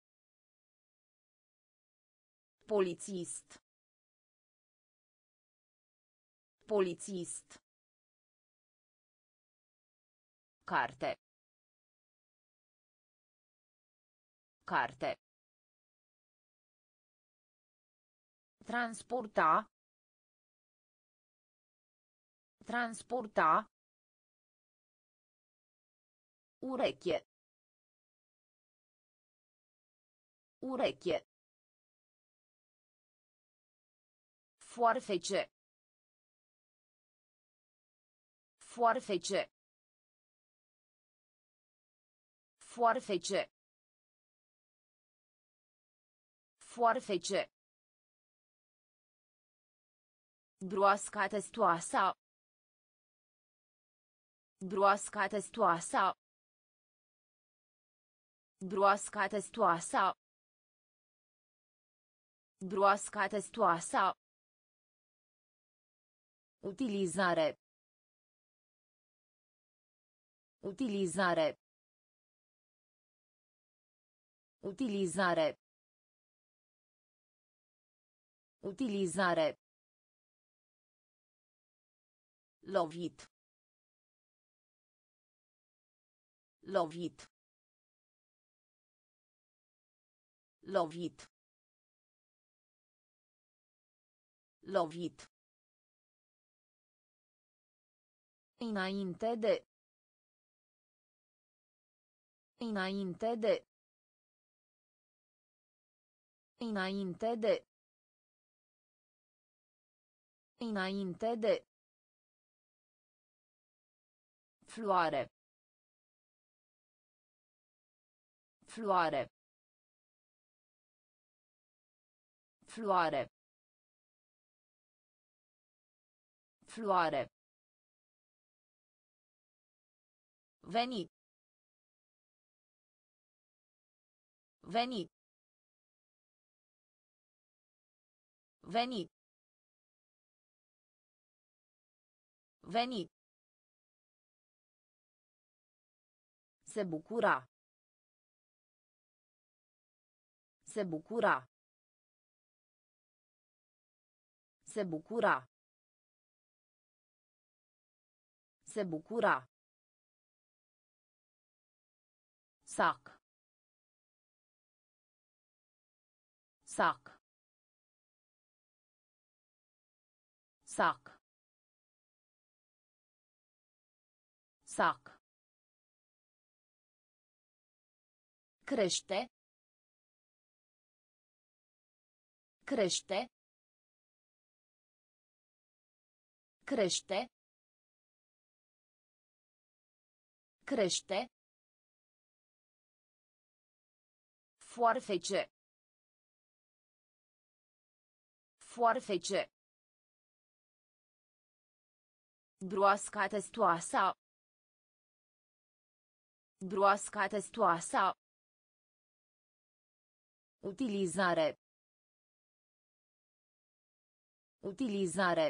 Speaker 1: Polițist. Polițist. Carte. Carte. Transporta. Transporta. Ureche. Ureche. Foarfece. Foarfece. Foarfece. Foarfece. Broasca testoasa. Broasca testoasa. Broasca testoasa. Broasca testoasa. Utilizare. Utilizare. Utilizare. Utilizare. Lovit. Lovit. Lovit. Lovit. Înainte de. Înainte de. Înainte de. Înainte de. Floare. Floare. Floare. Floare. Veni. Veni. Veni. Veni. Se bucura. Se bucura. Se bucura. Se bucura. Sac. Sac. Sac. Sac. Crește. Crește. Crește. Crește. Foarfece. Foarfece. Broasca testoasa. Broasca testoasa. Utilizare. Utilizare.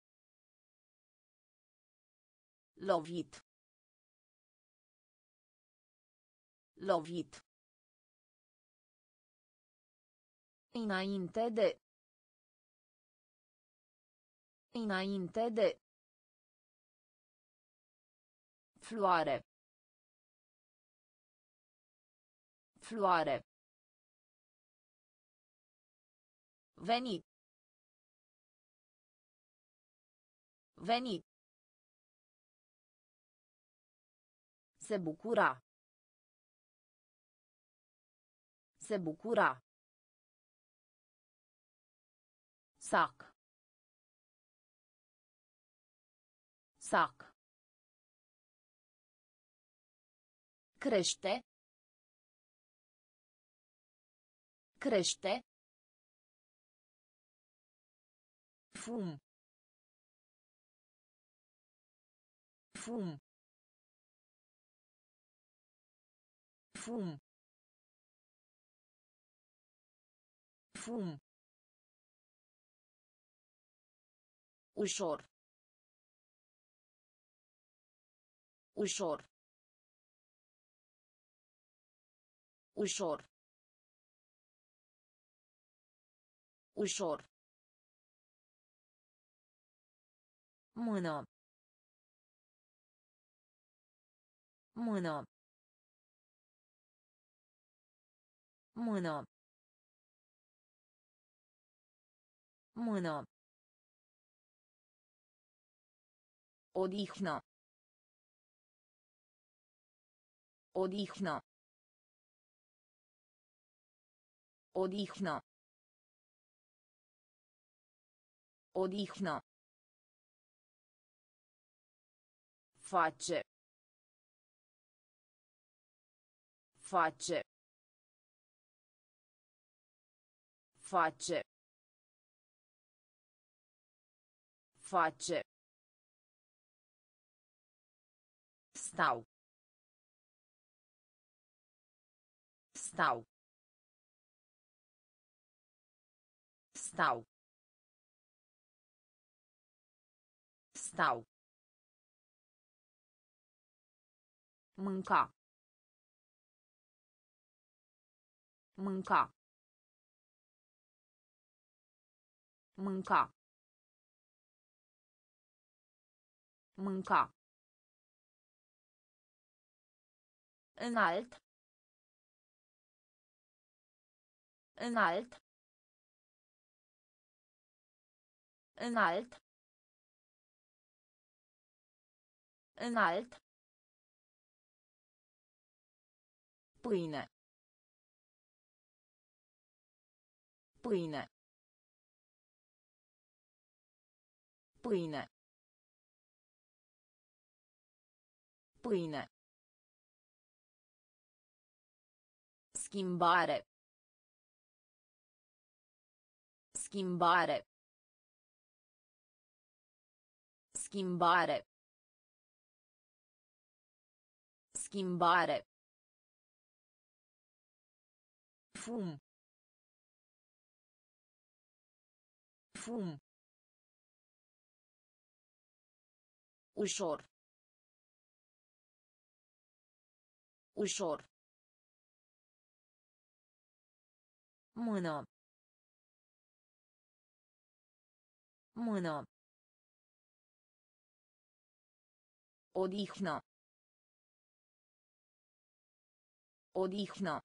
Speaker 1: Lovit. Lovit. Înainte de. Înainte de. Floare. Floare. Veni. Veni. Se bucura. Se bucura. Sac. Sac. Crește. Crește. Fum. Fum. Fum. Fum. Ușor. Ușor. Ușor. Ușor. Mână. Mână. Mână. Mână. Odihnă. Odihnă. Odihnă. Odihnă. Face. Face. Face. Face. Stau. Stau. Stau. Stau. Mânca. Mânca. Mânca. Mânca. Înalt. Înalt. Înalt. Înalt. Pâine. Pâine. Pâine. Pâine. Schimbare. Schimbare. Schimbare. Schimbare. Fum. Fum. Ușor. Ușor. Mână. Mână. Odihnă. Odihnă.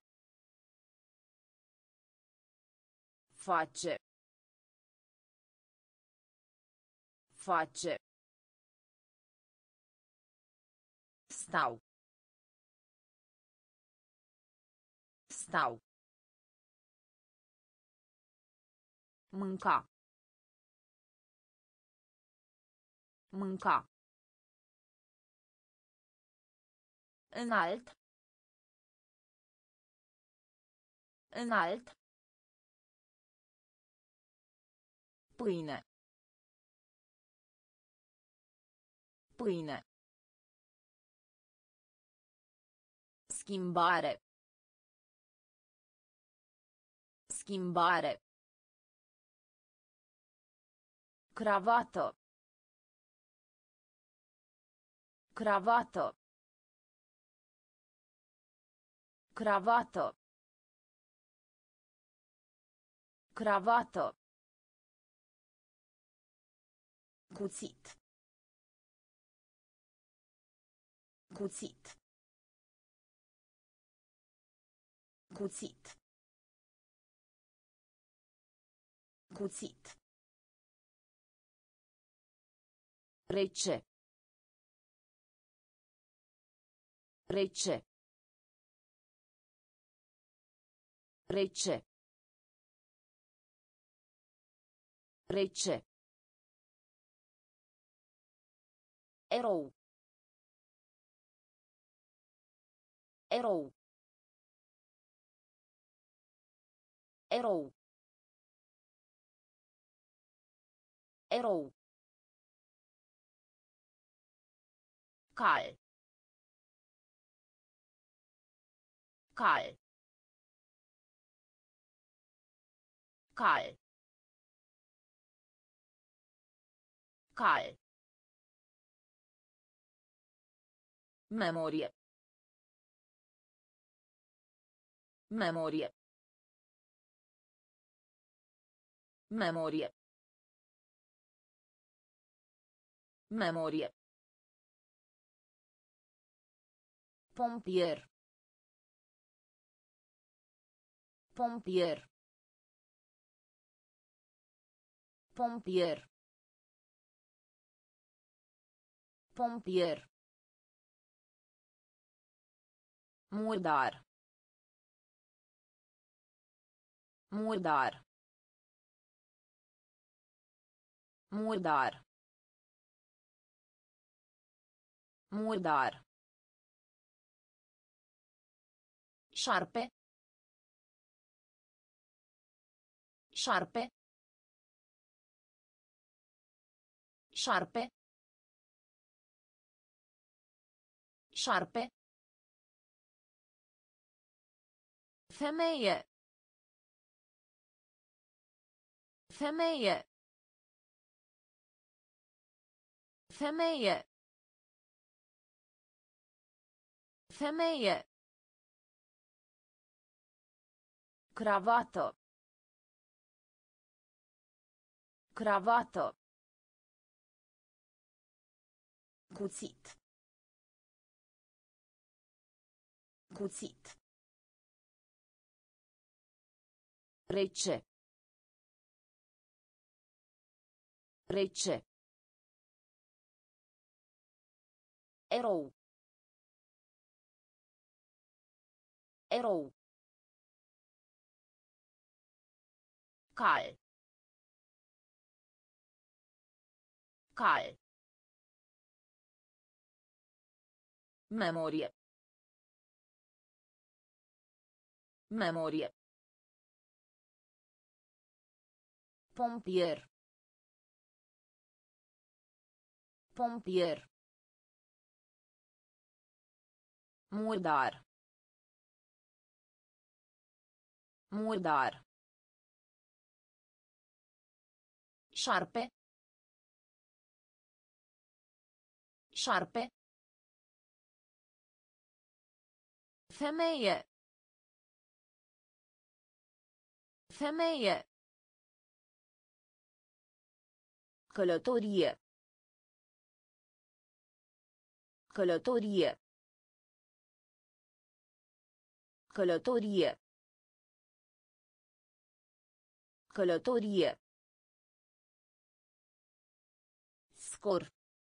Speaker 1: Face. Face. Stau. Stau. Mânca. Mânca. Înalt. Înalt. Pâine. Pâine. Schimbare. Schimbare. Cravată. Cravată. Cravată. Cravată. Cuțit. Cuțit. Cuțit. Cuțit. Rece. Rece. Rece. Rece. Erou. Erou. Erou. Erou. Cal. Cal. Cal. Cal. Memorie. Memorie. Memorie. Memorie. Pompier. Pompier. Pompier. Pompier. Murdar. Murdar. Murdar. Murdar. Șarpe. Șarpe. Șarpe. Șarpe. Femeie. Femeie. Femeie. Femeie. Cravată. Cravată. Cuțit. Cuțit. Rece. Rece. Erou. Erou. Cal. Cal. Memorie. Memorie. Pompier. Pompier. Murdar. Murdar. Șarpe. Șarpe. Femeie. Femeie. Călătorie. Călătorie. Călătorie. Călătorie. Scor.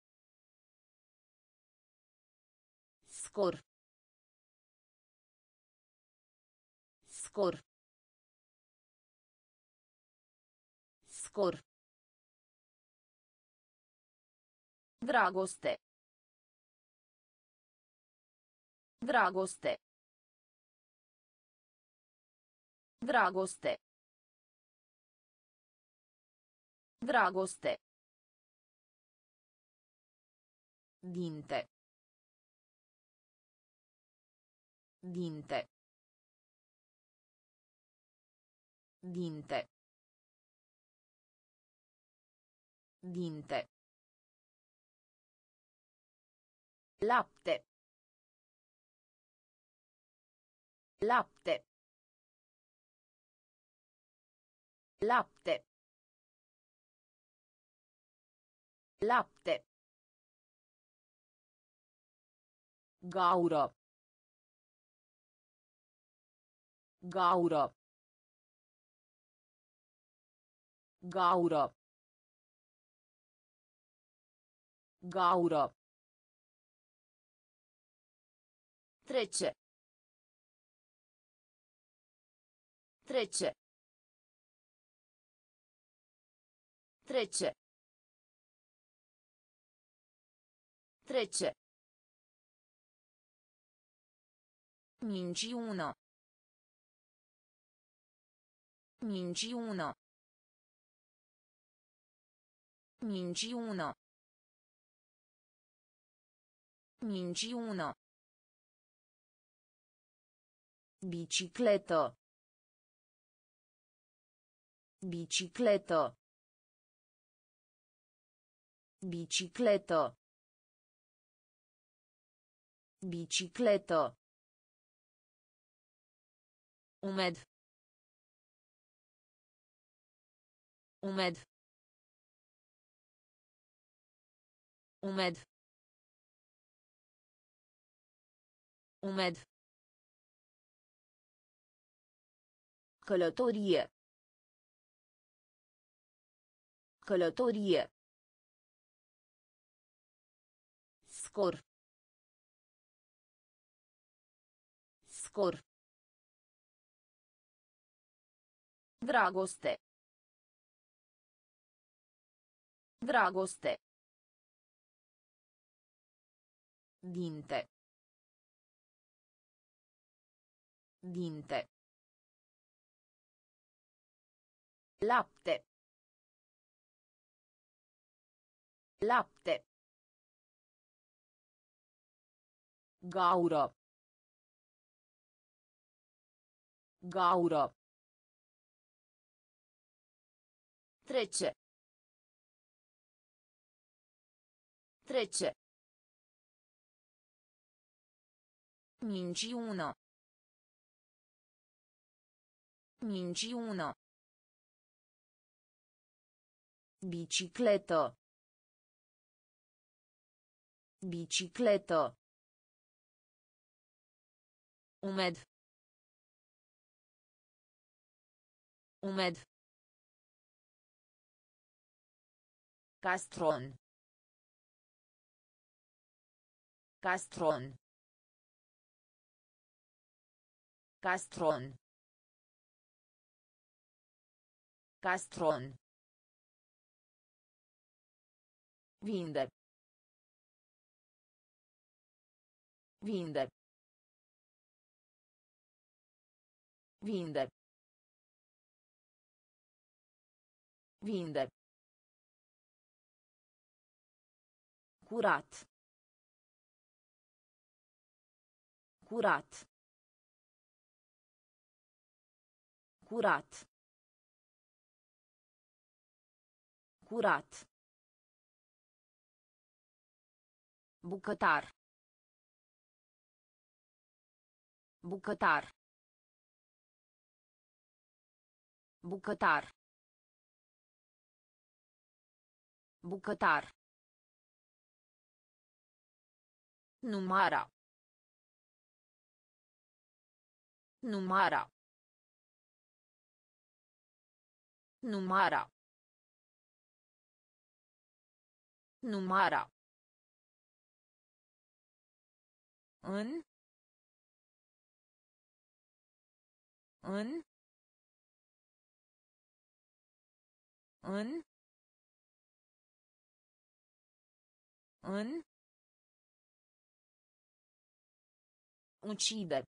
Speaker 1: Scor. Scor. Scor. Dragoste. Dragoste. Dragoste. Dragoste. Dinte. Dinte. Dinte. Dinte. Lapte. Lapte. Lapte. Lapte. Gaură. Gaură. Gaură. Gaură. Trece. Trece. Trece. Trece. Minciună. Minciună. Minciună. Minciună. Bicicletă. Bicicletă. Bicicletă. Bicicletă. Umed. Umed. Umed. Umed. Călătorie. Călătorie. Scor. Scor. Dragoste. Dragoste. Dinte. Dinte. Lapte. Lapte. Gaură. Gaură. Trece. Trece. Minciună. Minciună. Bicicletă. Bicicletă. Umed. Umed. Castron. Castron. Castron. Castron. Vinde. Vinde. Vinde. Vinde. Curat. Curat. Curat. Curat. Bucătar. Bucătar. Bucătar. Bucătar. Numara. Numara. Numara. Numara. În. În. În. În. Uccide.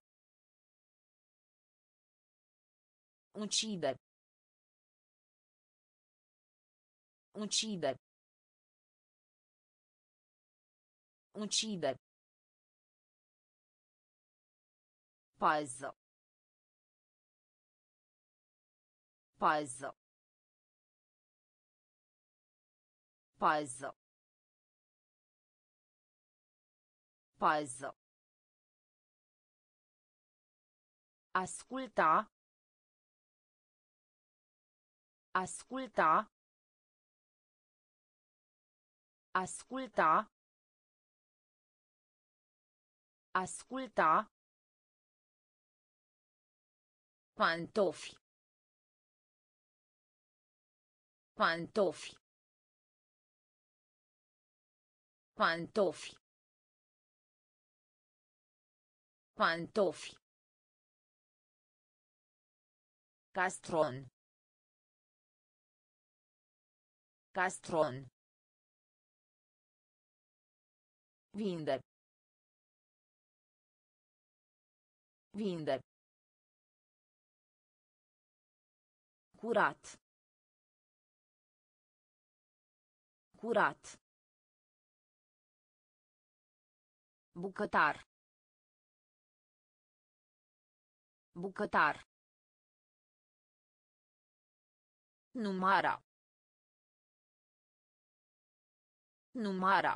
Speaker 1: Uccide. Uccide. Uccide. Pază. Pază. Pază. Pază. Asculta. Asculta. Asculta. Asculta. Pantofi. Pantofi. Pantofi. Pantofi. Castron. Castron. Vinde. Vinde. Curat. Curat. Bucătar. Bucătar. Numara. Numara.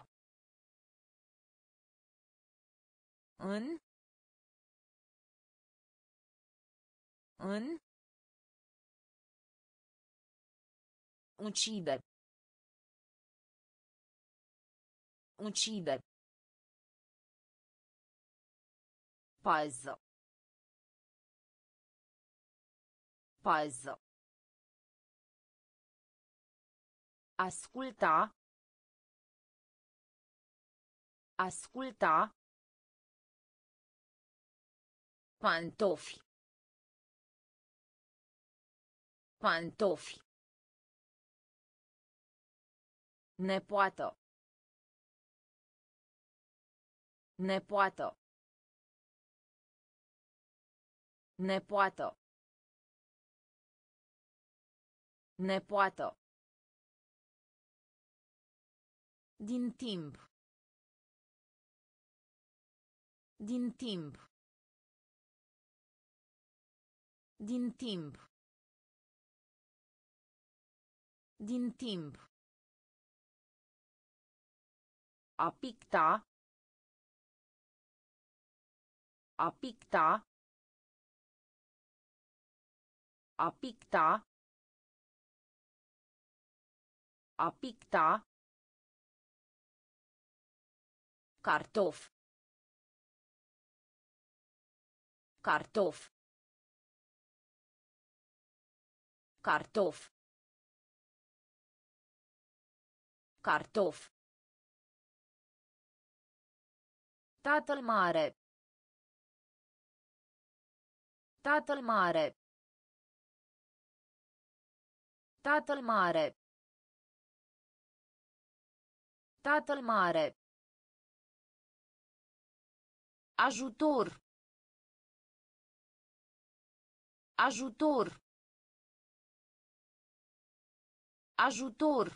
Speaker 1: În. În. Uccide. Uccide. Pază. Pază. Asculta. Asculta. Pantofi. Pantofi. Nepoată. Nepoată. Nepoată. Nepoată. Din timp. Din timp. Din timp. Din timp. A picta. A picta. A picta. A picta. Cartof. Cartof. Cartof. Cartof. Tatăl mare. Tatăl mare. Tatăl mare. Tatăl mare. Ajutor. Ajutor. Ajutor.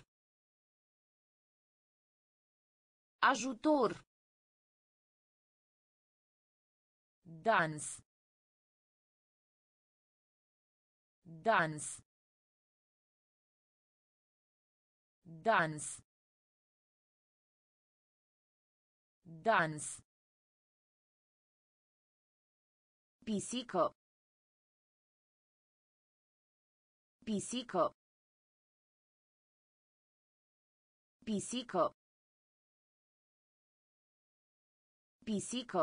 Speaker 1: Ajutor. Dans. Dans. Dans. Dans. Pisică. Pisică. Pisică. Pisică.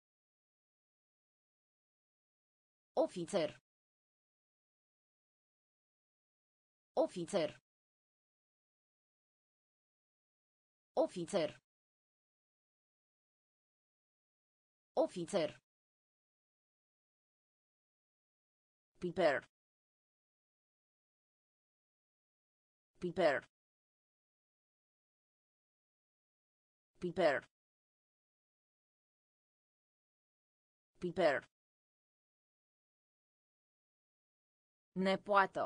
Speaker 1: Ofițer. Ofițer. Ofițer. Ofițer. Piper. Piper. Piper. Piper. Nepoată.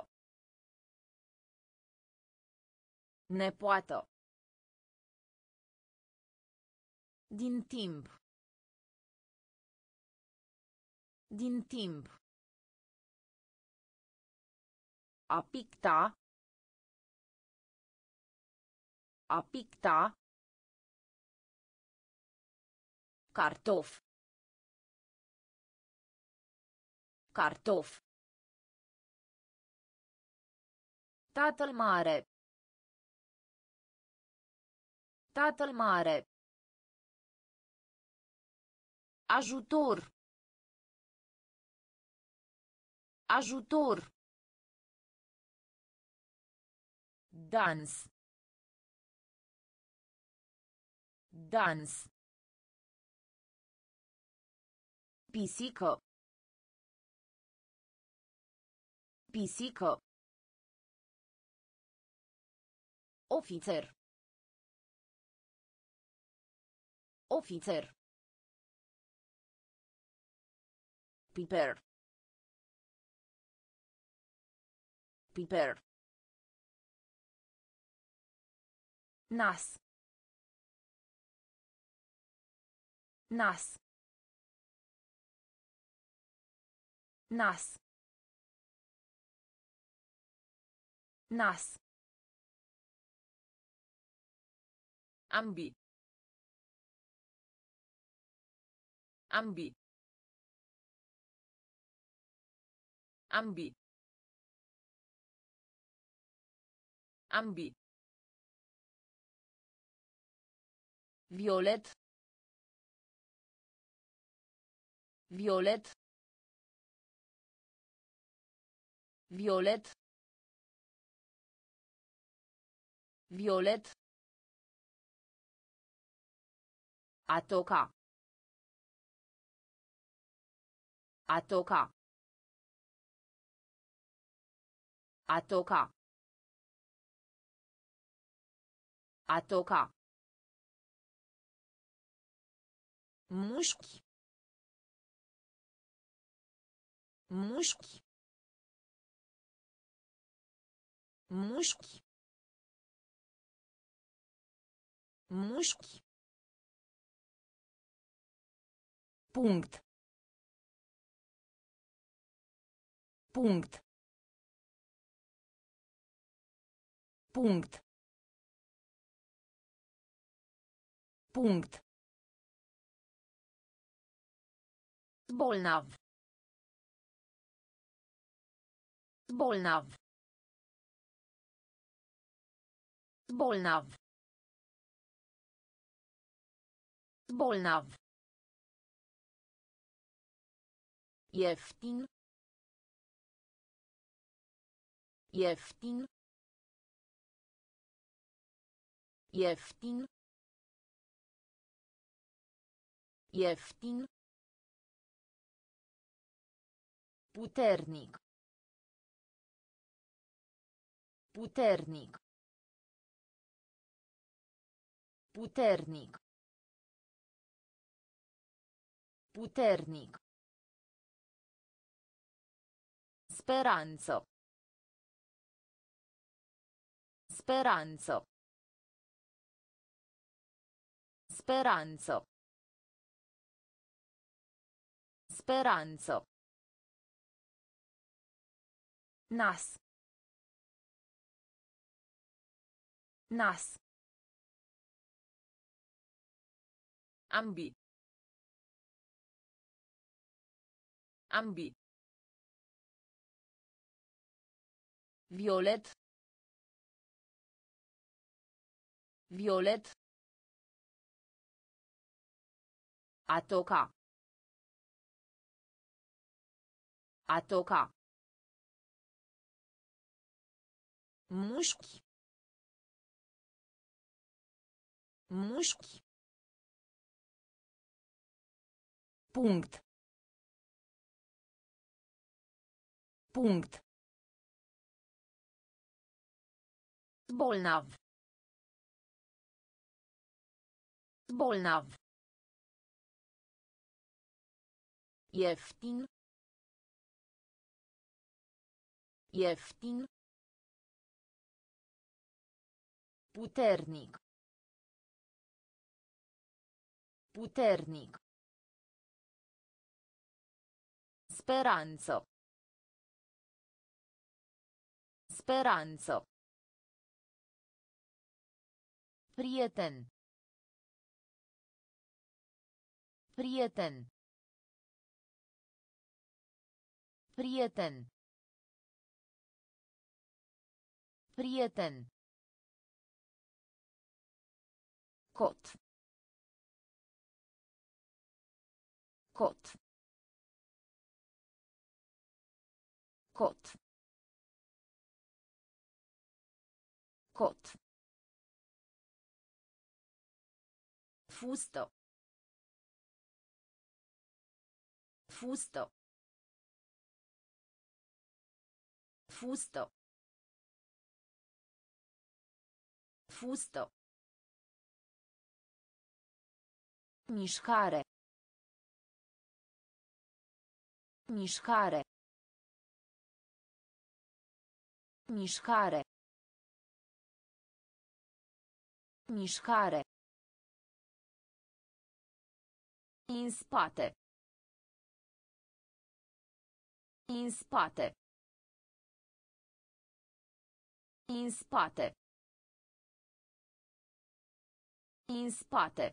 Speaker 1: Nepoată. Din timp. Din timp. A picta. A picta. Cartof. Cartof. Tatăl mare. Tatăl mare. Ajutor. Ajutor. Dans. Dans. Pisică. Pisică. Ofițer. Ofițer. Piper. Piper. Nas. Nas. Nas. Nas. Ambi. Ambi. Ambi. Ambi. Violet. Violet. Violet. Violet. A toca. A toca. A toca. A toca. Mușchi. Mușchi. Mușchi. Mușchi. Punct. Punct. Punct. Punct. Bolnav. Bolnav. Bolnav. Bolnav. Ieftin. Ieftin. Ieftin. Ieftin. Puternic. Puternic. Puternic. Puternic. Speranță. Speranță. Speranță. Speranță. Nas. Nas. Ambi. Ambi. Violet. Violet. A toca. A toca. Mușchi. Mușchi. Punct. Punct. Bolnav. Bolnav. Ieftin. Ieftin. Puternic. Puternic. Speranță. Speranță. Prieten. Prieten. Prieten. Prieten. Cot. Cot. Cot. Cot. Fustă. Fustă. Fustă. Fustă. Mișcare. Mișcare. Mișcare. Mișcare. În spate. În spate. În spate. În spate.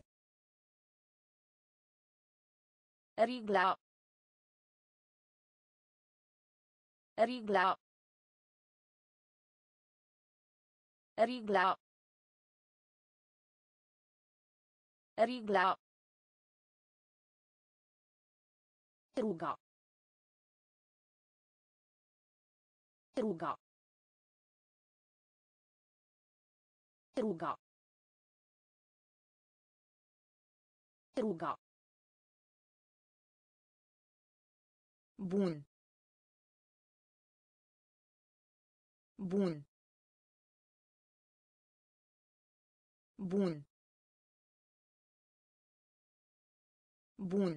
Speaker 1: Rigla. Rigla. Rigla. Rigla. Ruga. Ruga. Ruga. Ruga. Bun. Bun. Bun. Bun.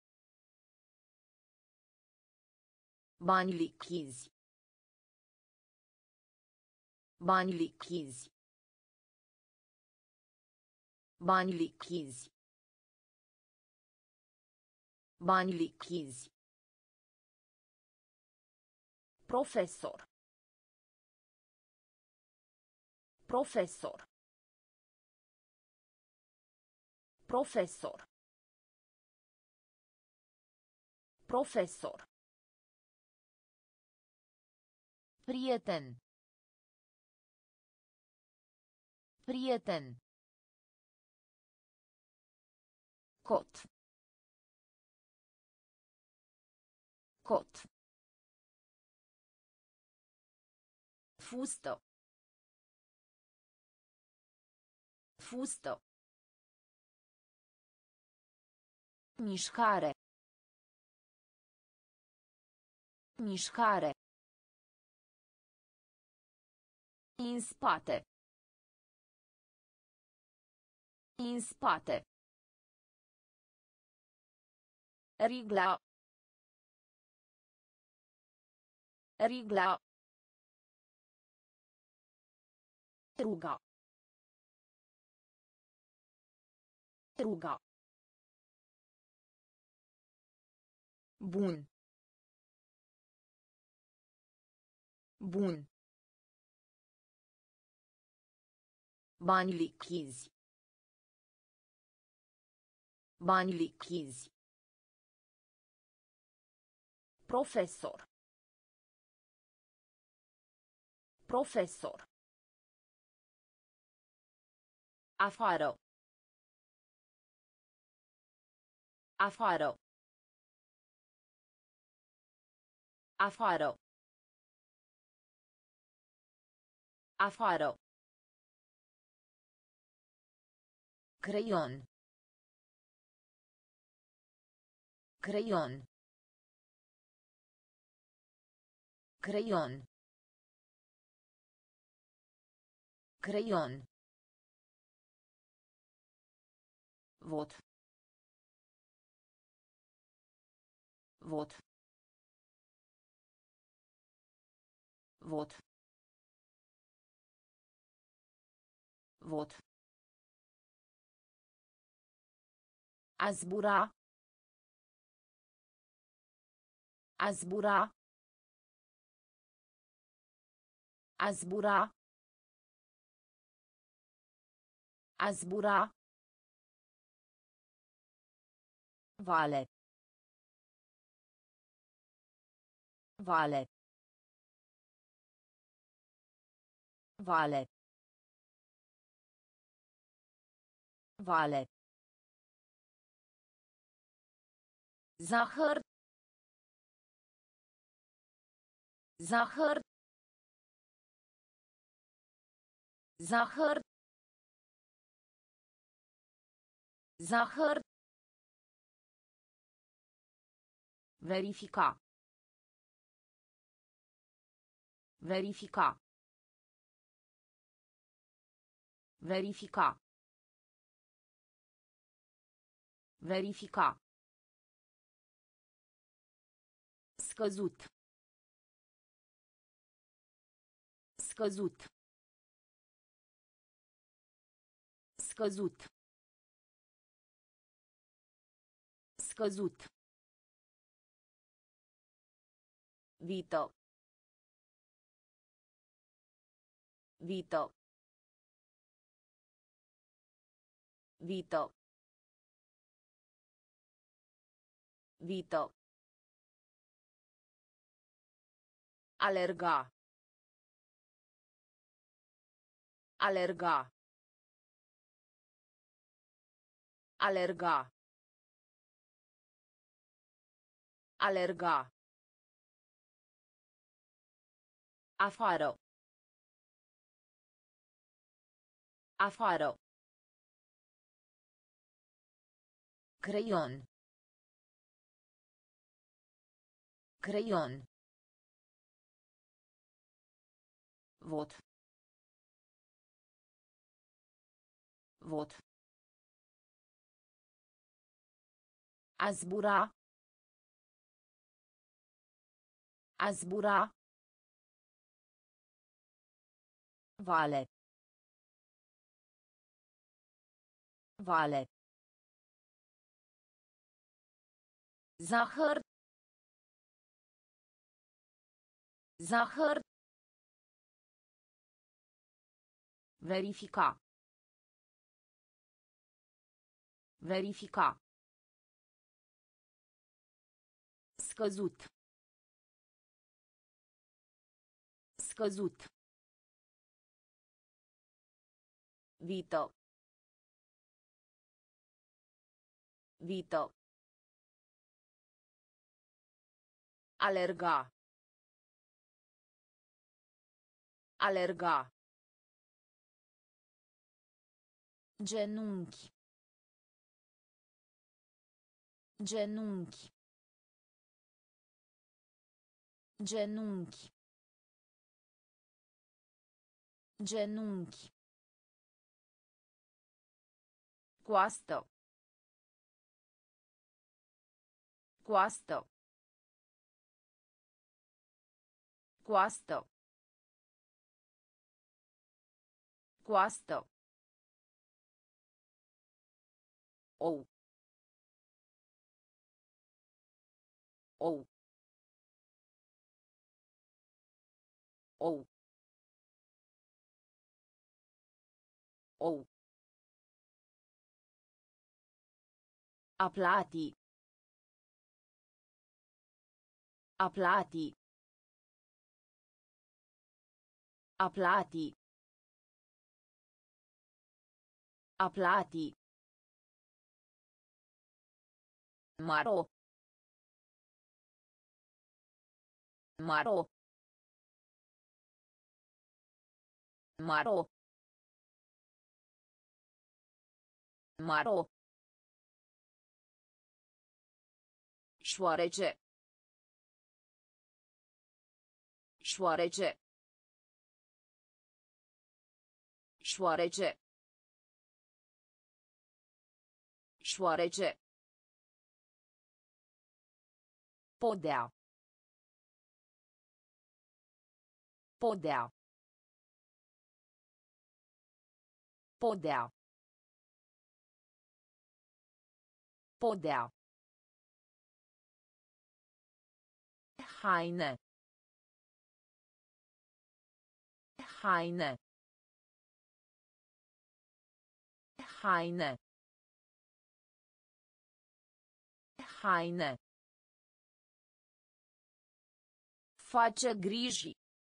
Speaker 1: Bani lichizi. Bani lichizi. Bani lichizi. Bani lichizi. Profesor. Profesor. Profesor. Profesor. Prieten. Prieten. Cot. Cot. Fustă. Fustă. Mișcare. Mișcare. În spate. În spate. Rigla. Rigla. Ruga. Ruga. Bun. Bun. Bani lichizi. Bani lichizi. Profesor. Profesor. Afară. Afară. Afară. Afară. Creion. Creion. Creion. Creion. Vot. Vot. Vot. Vot. A zbura. A zbura. A zbura. A zbura. Vale. Vale. Vale. Vale. Zahăr. Zahăr. Zahăr. Zahăr. Verifica. Verifica. Verifica. Verifica. Scăzut. Scăzut. Scăzut. Scăzut. Vită. Vită. Vită. Vită. Alerga. Alerga. Alerga. Alerga. Afară. Afară. Creion. Creion. Vot. Vot. A zbura. A zbura. Vale. Vale. Zahăr. Zahăr. Verifica. Verifica. Scăzut. Scăzut. Vită. Vită. Alerga. Alerga. Genunchi. Genunchi. Genunchi. Genunchi. Coastă. Coastă. Coastă. Coastă. Ou. Ou. Ou. Ou. A plati. A plati. A plati. A plati. Maro. Maro. Maro. Maro. Șoarece. Șoarece. Șoarece. Șoarece. Podea. Podea. Podea. Podea. Haine. Haine. Haine. Haine. Face griji.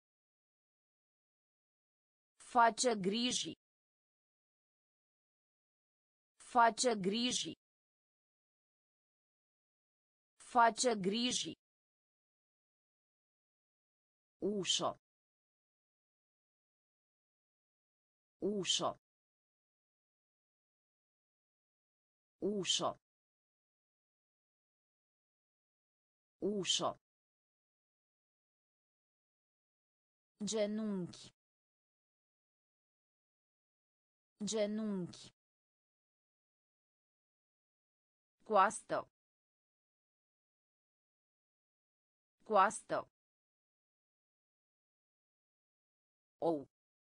Speaker 1: Face griji. Face griji. Face griji. Ușă. Ușă. Ușă. Ușă. Genunchi. Genunchi. Coastă. Coastă. Ou.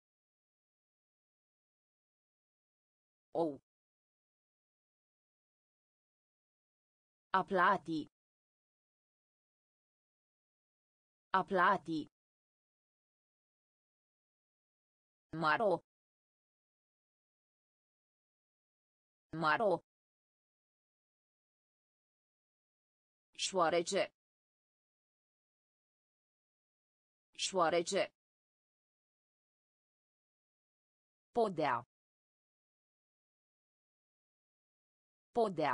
Speaker 1: Ou. A plati. A plati. Maro. Maro. Șoarece. Șoarece. Podea. Podea.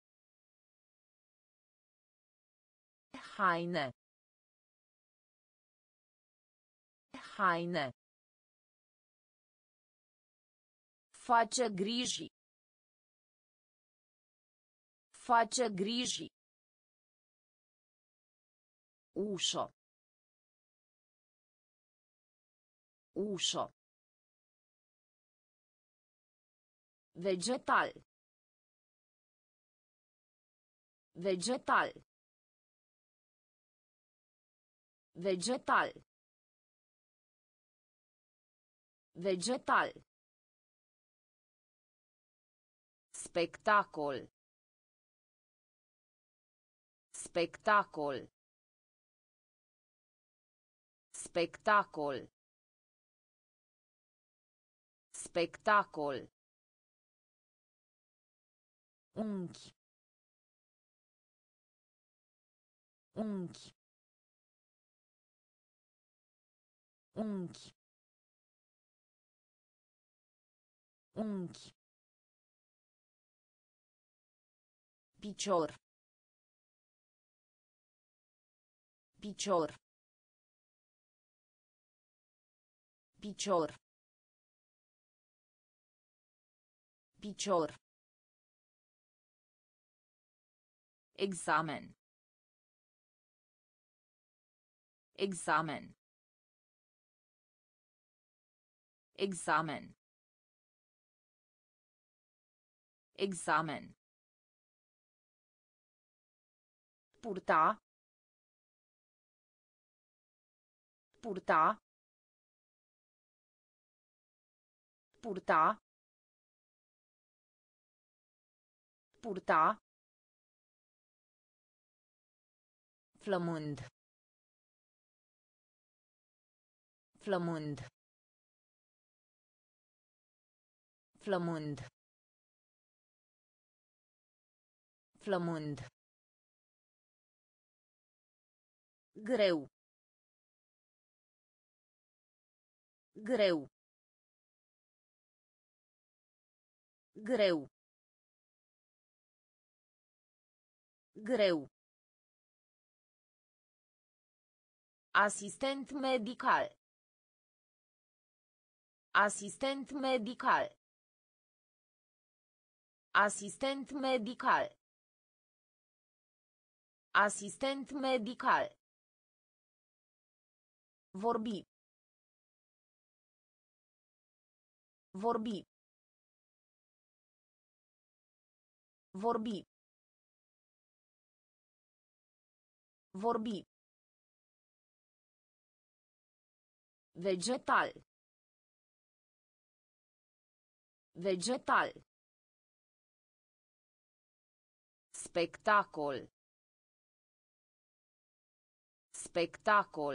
Speaker 1: Haine. Haine. Face griji. Face griji. Ușă. Ușă. Vegetal. Vegetal. Vegetal. Vegetal. Spectacol. Spectacol. Spectacol. Spectacol. Unchi. Unchi. Unchi. Unchi. Picior. Picior. Picior. Picior. Examen. Examen. Examen. Examen. Purta. Purta. Purta. Purta. Flămând. Flămând. Flămând. Flămând. Greu. Greu. Greu. Greu. Asistent medical. Asistent medical. Asistent medical. Asistent medical. Vorbi. Vorbi. Vorbi. Vorbi. Vegetal. Vegetal. Spectacol. Spectacol.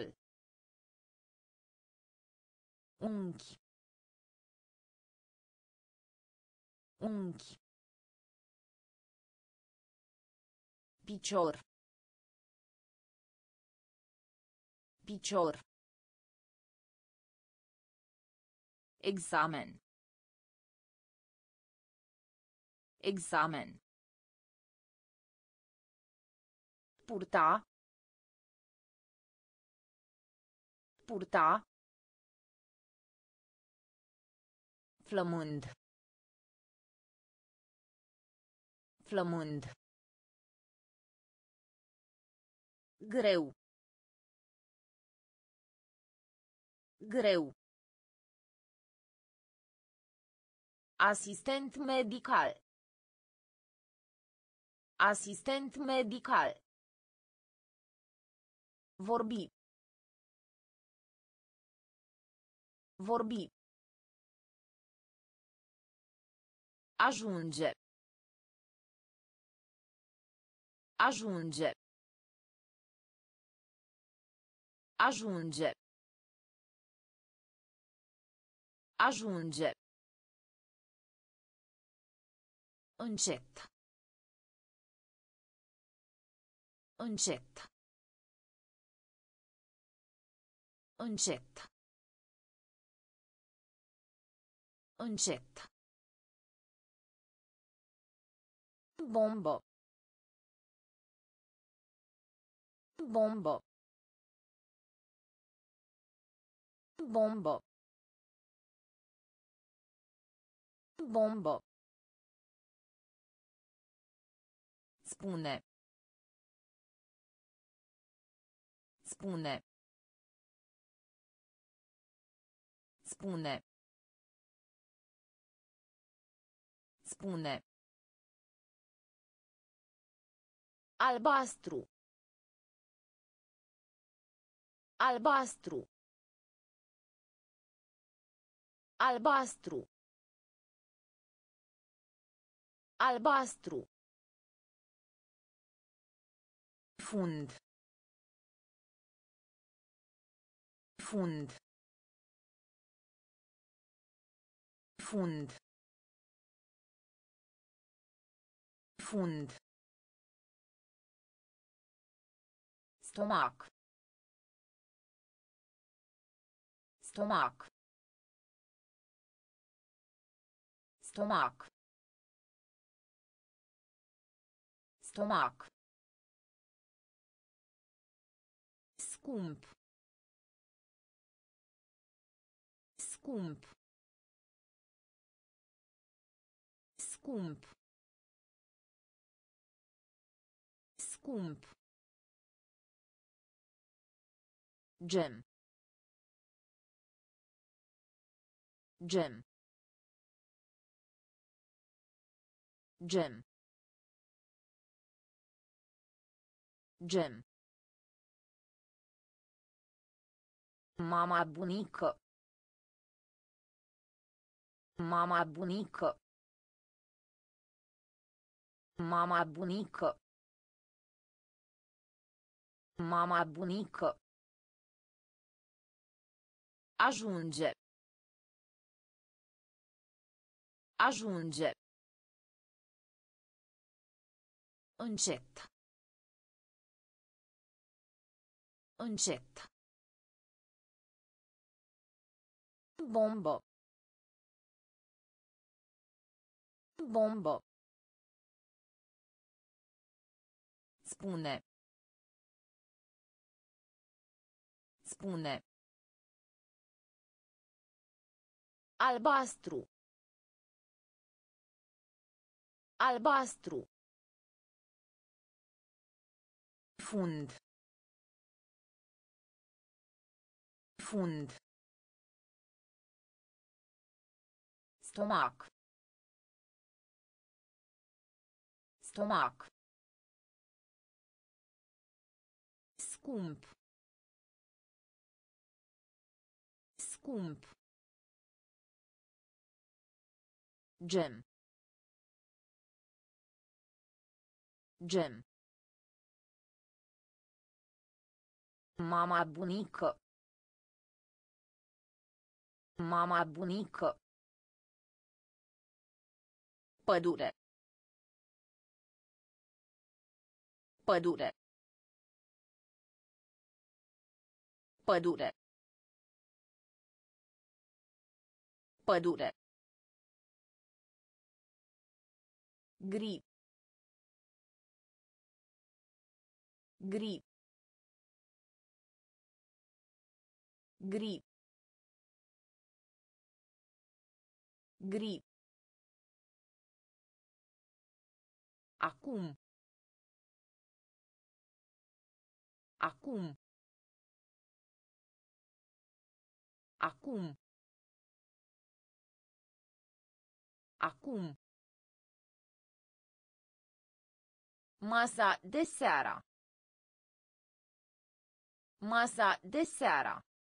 Speaker 1: Unchi. Unchi. Picior. Picior. Examen. Examen. Purta. Purta. Flămând. Flămând. Greu. Greu. Asistent medical. Asistent medical. Vorbi. Vorbi. Ajunge. Ajunge. Ajunge. Ajunge. Încet. Încet. Încet. Încet. Bombă. Bombă. Bombă. Bombă. Spune. Spune. Spune. Spune. Albastru. Albastru. Albastru. Albastru. Fund. Fund. Fund. Fund. Stomac. Stomac. Stomac. Stomac. Scump. Scump. Scump. Scump. Gem. Gem. Gem. Gem. Mama bunică. Mama bunică. Mama bunică. Mama bunică. Ajunge. Ajunge. Încet. Încet. Bombă. Bombă. Spune. Spune. Albastru. Albastru. Fund. Fund. Stomac. Stomac. Scump. Scump. Gem. Gem. Mama bunică. Mama bunică. Pădure. Pădure. Pădure. Pădure. Gri. Gri. Gri. Gri. Acum. Acum. Acum. Acum. Masa de seara. Masa de seara.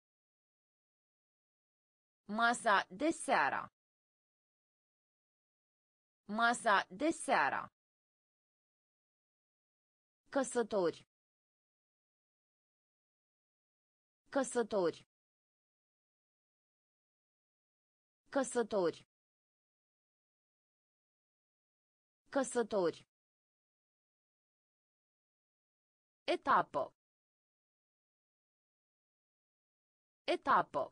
Speaker 1: Masa de seara. Masa de seara. Căsători. Căsători. Căsători. Căsători. Etapă. Etapă.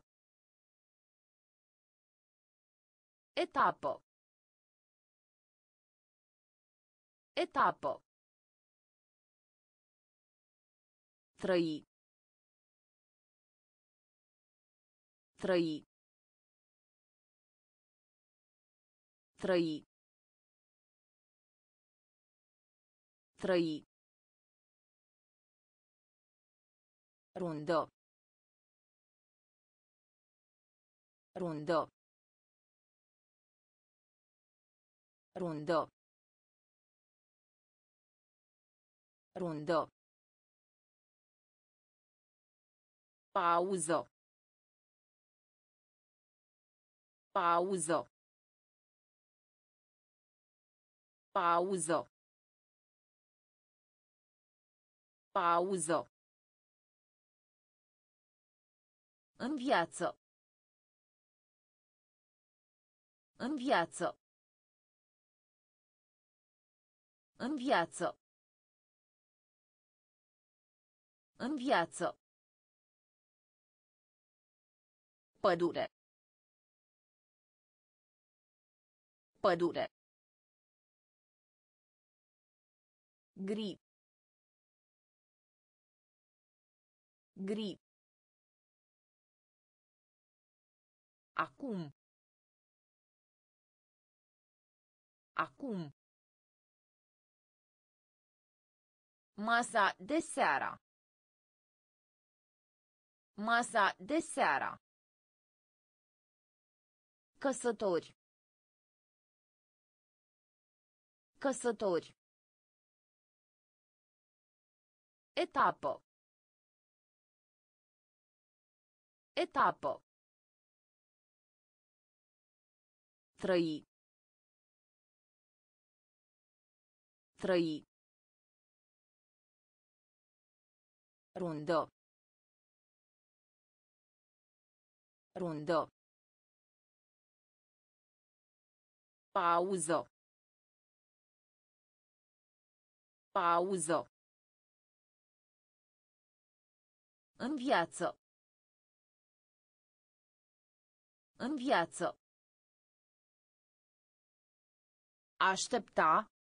Speaker 1: Etapă. Etapă. Trăi. Trăi. Trăi. Trăi. Rundă. Rundă. Rundă. Rundă. Pauză. Pauză. Pauză. Pauză. În viață. În viață. În viață. În viață. Pădure. Pădure. Gri. Gri. Acum. Acum. Masa de seara. Masa de seara. Căsători. Căsători. Etapă. Etapă. Trăi. Trăi. Rundă. Rundă. Pauză. Pauză. În viață. În viață. Aștepta.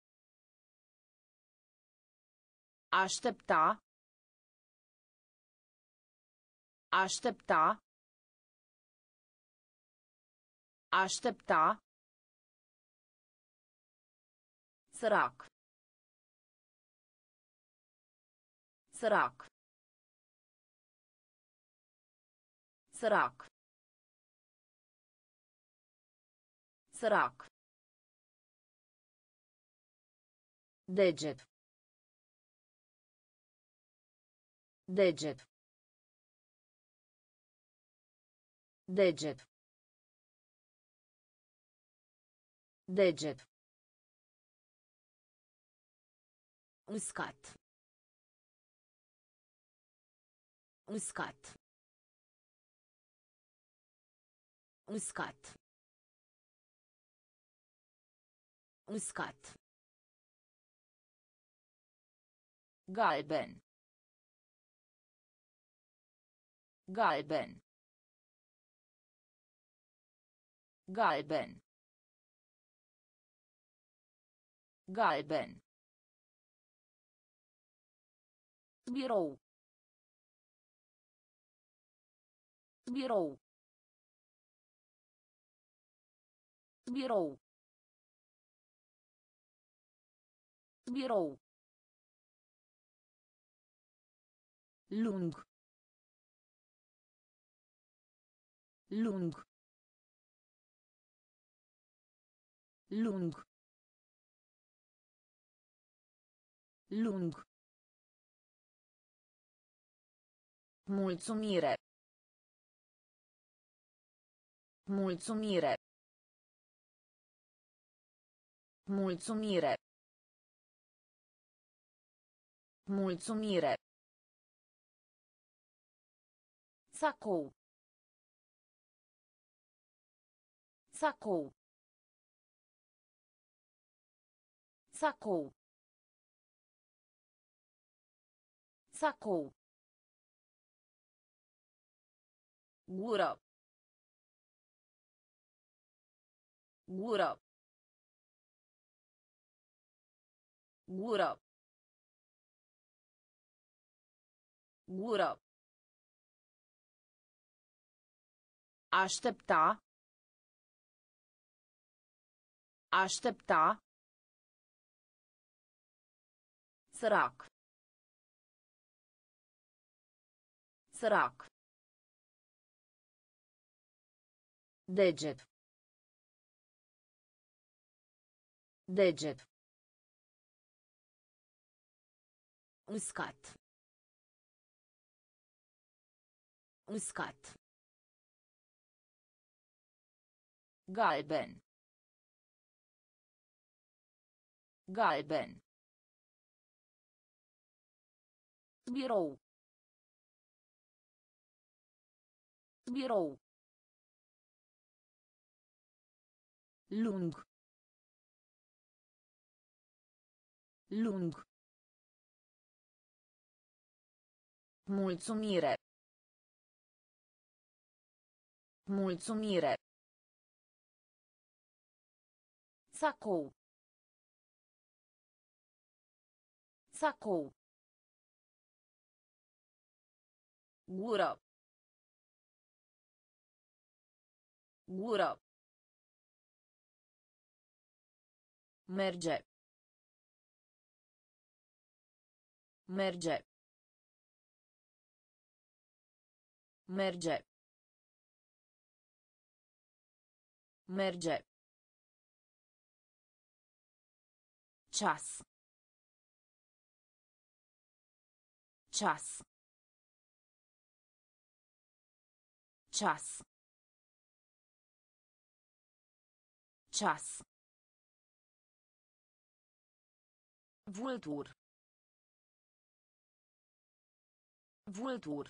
Speaker 1: Aștepta. Aștepta. Aștepta. Sărac. Sărac. Sărac. Sărac. Deget. Deget. Deget. Deget. Uscat. Uscat. Uscat. Uscat. Galben. Galben. Galben. Galben. Birou. Birou. Birou. Birou. Lung. Lung. Lung. Lung. Mulțumire. Mulțumire. Mulțumire. Mulțumire. Sacou. Sacou. Sacou. Sacou. Gură. Gură. Gură. Gură. Aștepta. Aștepta. Sărac. Sărac. Deget. Deget. Uscat. Uscat. Galben. Galben. Birou. Birou. Lung. Lung. Mulțumire. Mulțumire. Sacou. Sacou. Gură. Gură. Merge. Merge. Merge. Merge. Ceas. Ceas. Ceas. Ceas. Vultur. Vultur.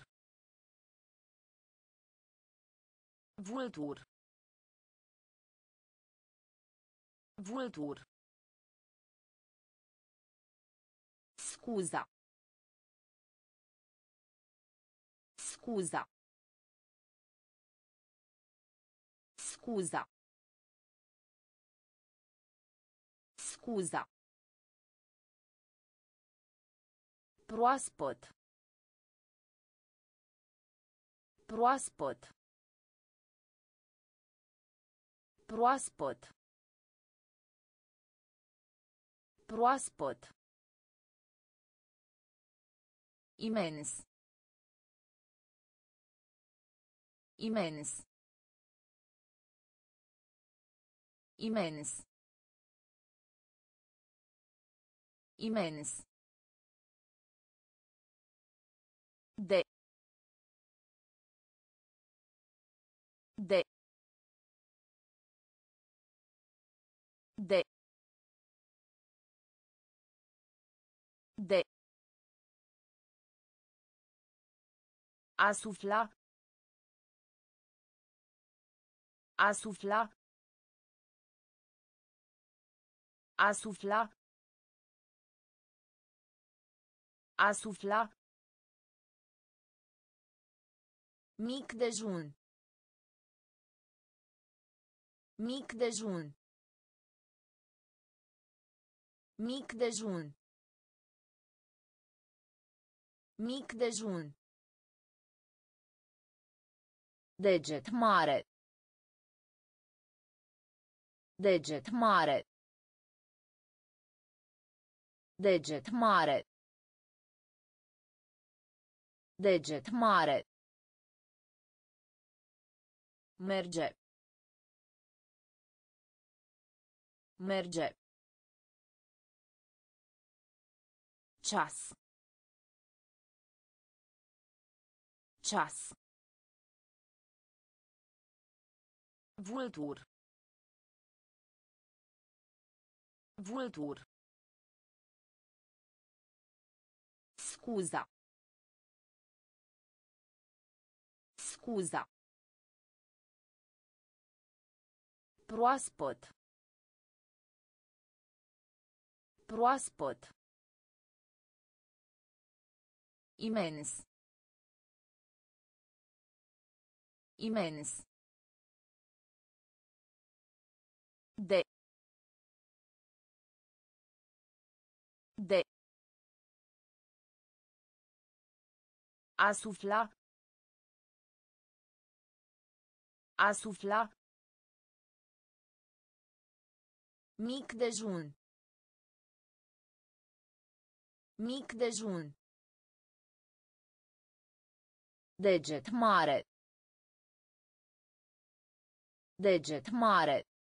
Speaker 1: Vultur. Vultur. Scuza. Scuza. Scuza. Scuza. Proaspăt. Proaspăt. Proaspăt. Proaspăt. Imens. Imens. Imens. Imens. De. De. De. De. A sufla. A sufla. A sufla. A sufla. Mic dejun. Mic dejun. Mic dejun. Mic dejun. Deget mare. Deget mare. Deget mare. Deget mare. Merge. Merge. Ceas. Ceas. Vultur. Vultur. Scuza. Scuza. Proaspăt. Proaspăt. Imens. Imens. De. De. A sufla. A sufla. Mic dejun. Mic dejun. Deget mare. Deget mare.